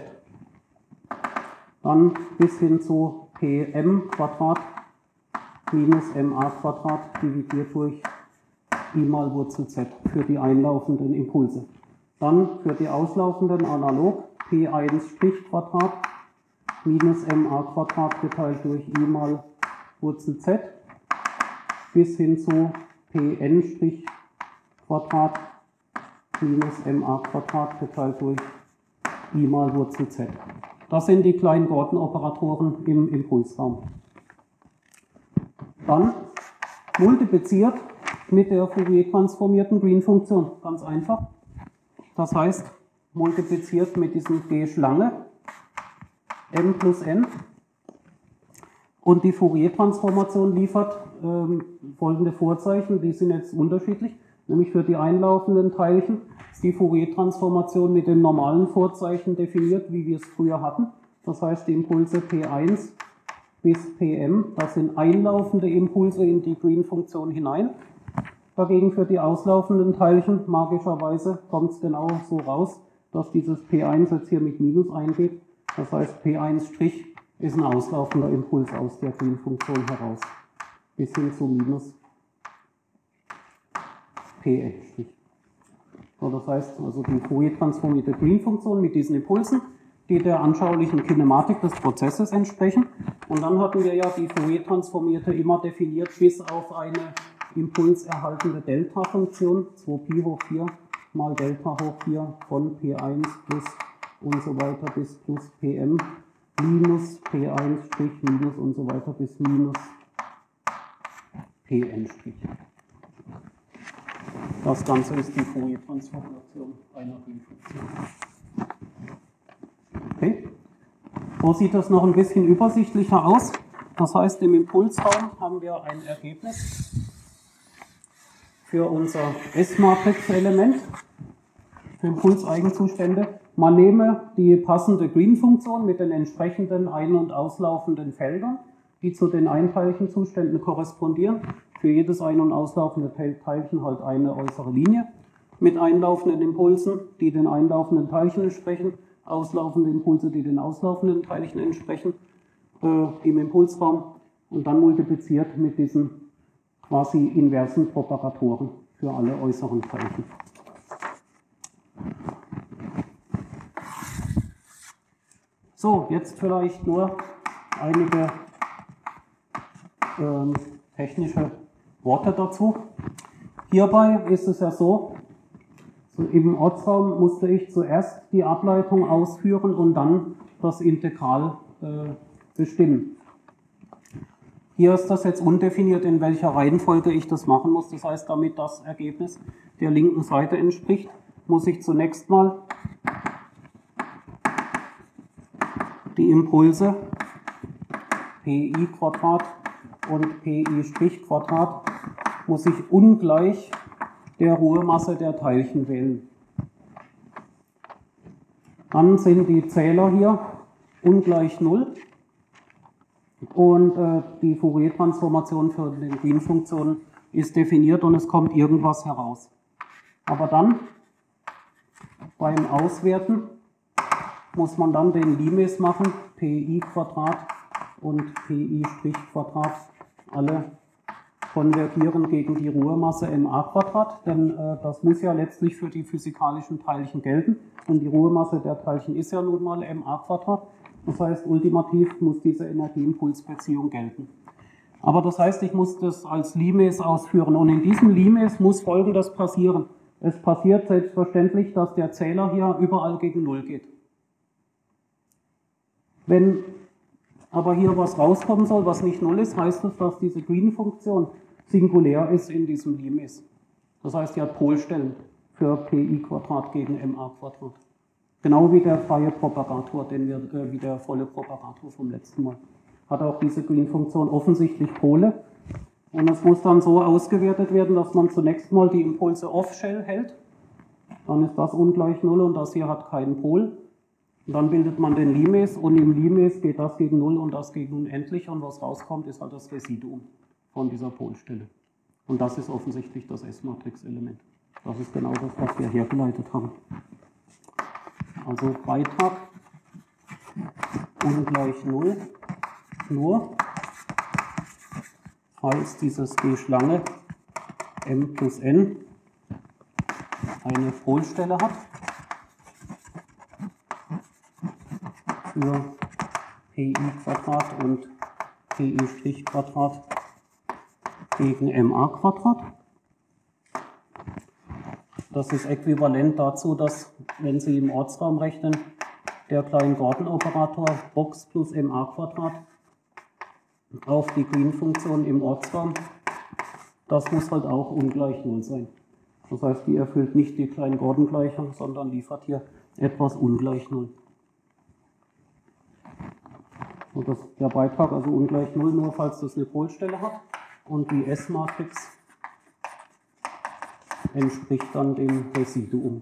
Dann bis hin zu Pm Quadrat minus Ma Quadrat dividiert durch i mal Wurzel z für die einlaufenden Impulse. Dann für die auslaufenden analog P eins' Quadrat minus Ma Quadrat geteilt durch i mal Wurzel z bis hin zu Pn' Quadrat minus Ma Quadrat geteilt durch i mal Wurzel z. Das sind die kleinen Gordon-Operatoren im Impulsraum. Dann multipliziert mit der Fourier-transformierten Green-Funktion. Ganz einfach. Das heißt, multipliziert mit diesem G-Schlange m plus n. Und die Fourier-Transformation liefert ähm, folgende Vorzeichen, die sind jetzt unterschiedlich. Nämlich für die einlaufenden Teilchen ist die Fourier-Transformation mit dem normalen Vorzeichen definiert, wie wir es früher hatten. Das heißt, die Impulse P eins bis Pm, das sind einlaufende Impulse in die Green-Funktion hinein. Dagegen für die auslaufenden Teilchen, magischerweise, kommt es genau so raus, dass dieses P eins jetzt hier mit Minus eingeht. Das heißt, P eins' ist ein auslaufender Impuls aus der Green-Funktion heraus, bis hin zu minus P. So, das heißt, also die Fourier-transformierte Green-Funktion mit diesen Impulsen, die der anschaulichen Kinematik des Prozesses entsprechen. Und dann hatten wir ja die Fourier-transformierte immer definiert bis auf eine impulserhaltende Delta-Funktion, zwei Pi hoch vier mal Delta hoch vier von P eins plus und so weiter bis plus Pm minus P eins' minus und so weiter bis minus Pn'. Das Ganze ist die Fourier-Transformation einer Green-Funktion. Okay. So sieht das noch ein bisschen übersichtlicher aus. Das heißt, im Impulsraum haben wir ein Ergebnis für unser S-Matrix-Element, für Impulseigenzustände. Man nehme die passende Green-Funktion mit den entsprechenden ein- und auslaufenden Feldern, die zu den Einteilchenzuständen korrespondieren. Für jedes ein- und auslaufende Teilchen halt eine äußere Linie mit einlaufenden Impulsen, die den einlaufenden Teilchen entsprechen, auslaufende Impulse, die den auslaufenden Teilchen entsprechen, äh, im Impulsraum, und dann multipliziert mit diesen quasi inversen Propagatoren für alle äußeren Teilchen. So, jetzt vielleicht nur einige ähm, technische Worte dazu. Hierbei ist es ja so, So, im Ortsraum musste ich zuerst die Ableitung ausführen und dann das Integral äh, bestimmen. Hier ist das jetzt undefiniert, in welcher Reihenfolge ich das machen muss. Das heißt, damit das Ergebnis der linken Seite entspricht, muss ich zunächst mal die Impulse Pi Quadrat und Pi' Quadrat muss ich ungleich der Ruhemasse der Teilchen wählen. Dann sind die Zähler hier ungleich null und äh, die Fourier-Transformation für die Green-Funktion ist definiert und es kommt irgendwas heraus. Aber dann beim Auswerten muss man dann den Limes machen, Pi Quadrat und Pi' Quadrat, alle konvergieren gegen die Ruhemasse ma Quadrat, denn äh, das muss ja letztlich für die physikalischen Teilchen gelten und die Ruhemasse der Teilchen ist ja nun mal ma Quadrat. Das heißt, ultimativ muss diese Energieimpulsbeziehung gelten. Aber das heißt, ich muss das als Limes ausführen und in diesem Limes muss Folgendes passieren. Es passiert selbstverständlich, dass der Zähler hier überall gegen Null geht. Wenn aber hier was rauskommen soll, was nicht Null ist, heißt das, dass diese Green-Funktion singulär ist in diesem Limes. Das heißt, sie hat Polstellen für Pi Quadrat gegen ma Quadrat. Genau wie der freie Propagator, den wir, äh, wie der volle Propagator vom letzten Mal. Hat auch diese Green-Funktion offensichtlich Pole. Und es muss dann so ausgewertet werden, dass man zunächst mal die Impulse off-shell hält. Dann ist das ungleich Null und das hier hat keinen Pol. Und dann bildet man den Limes und im Limes geht das gegen Null und das gegen Unendlich und was rauskommt, ist halt das Residuum von dieser Polstelle. Und das ist offensichtlich das S-Matrix-Element. Das ist genau das, was wir hergeleitet haben. Also Beitrag ungleich Null, nur falls dieses G-Schlange m plus n eine Polstelle hat für Pi Quadrat und Pi' Quadrat gegen ma Quadrat. Das ist äquivalent dazu, dass, wenn Sie im Ortsraum rechnen, der Klein-Gordon-Operator Box plus ma Quadrat auf die Green-Funktion im Ortsraum, das muss halt auch ungleich Null sein. Das heißt, die erfüllt nicht die Klein-Gordon-Gleichung, sondern liefert hier etwas ungleich Null. Und das, der Beitrag, also ungleich Null, nur falls das eine Polstelle hat. Und die S-Matrix entspricht dann dem Residuum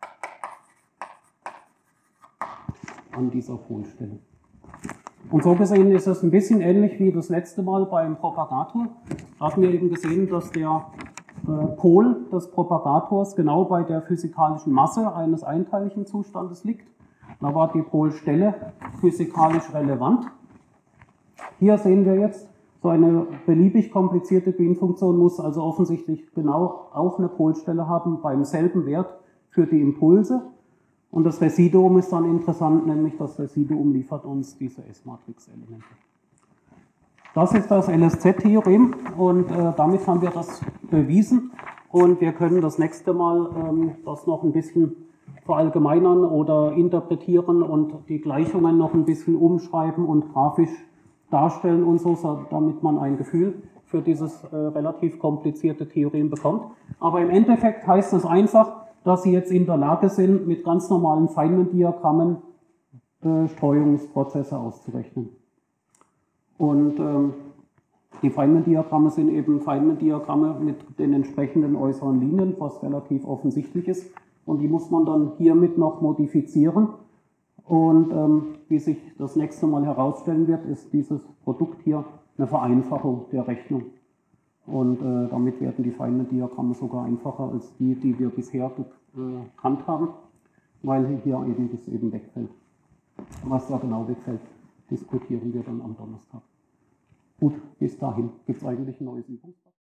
an dieser Polstelle. Und so gesehen ist es ein bisschen ähnlich wie das letzte Mal beim Propagator. Da hatten wir eben gesehen, dass der äh, Pol des Propagators genau bei der physikalischen Masse eines Einteilchenzustandes liegt. Da war die Polstelle physikalisch relevant. Hier sehen wir jetzt, so eine beliebig komplizierte Green-Funktion muss also offensichtlich genau auch eine Polstelle haben beim selben Wert für die Impulse. Und das Residuum ist dann interessant, nämlich das Residuum liefert uns diese S-Matrix-Elemente. Das ist das L S Z-Theorem und äh, damit haben wir das bewiesen. Und wir können das nächste Mal ähm, das noch ein bisschen verallgemeinern oder interpretieren und die Gleichungen noch ein bisschen umschreiben und grafisch darstellen und so, damit man ein Gefühl für dieses äh, relativ komplizierte Theorem bekommt. Aber im Endeffekt heißt es einfach, dass Sie jetzt in der Lage sind, mit ganz normalen Feynman-Diagrammen äh, Streuungsprozesse auszurechnen. Und ähm, die Feynman-Diagramme sind eben Feynman-Diagramme mit den entsprechenden äußeren Linien, was relativ offensichtlich ist. Und die muss man dann hiermit noch modifizieren. Und ähm, wie sich das nächste Mal herausstellen wird, ist dieses Produkt hier eine Vereinfachung der Rechnung. Und äh, damit werden die Feynman-Diagramme sogar einfacher als die, die wir bisher gekannt äh, haben, weil hier eben das eben wegfällt. Was da genau wegfällt, diskutieren wir dann am Donnerstag. Gut, bis dahin gibt es eigentlich ein neues Übungspapier.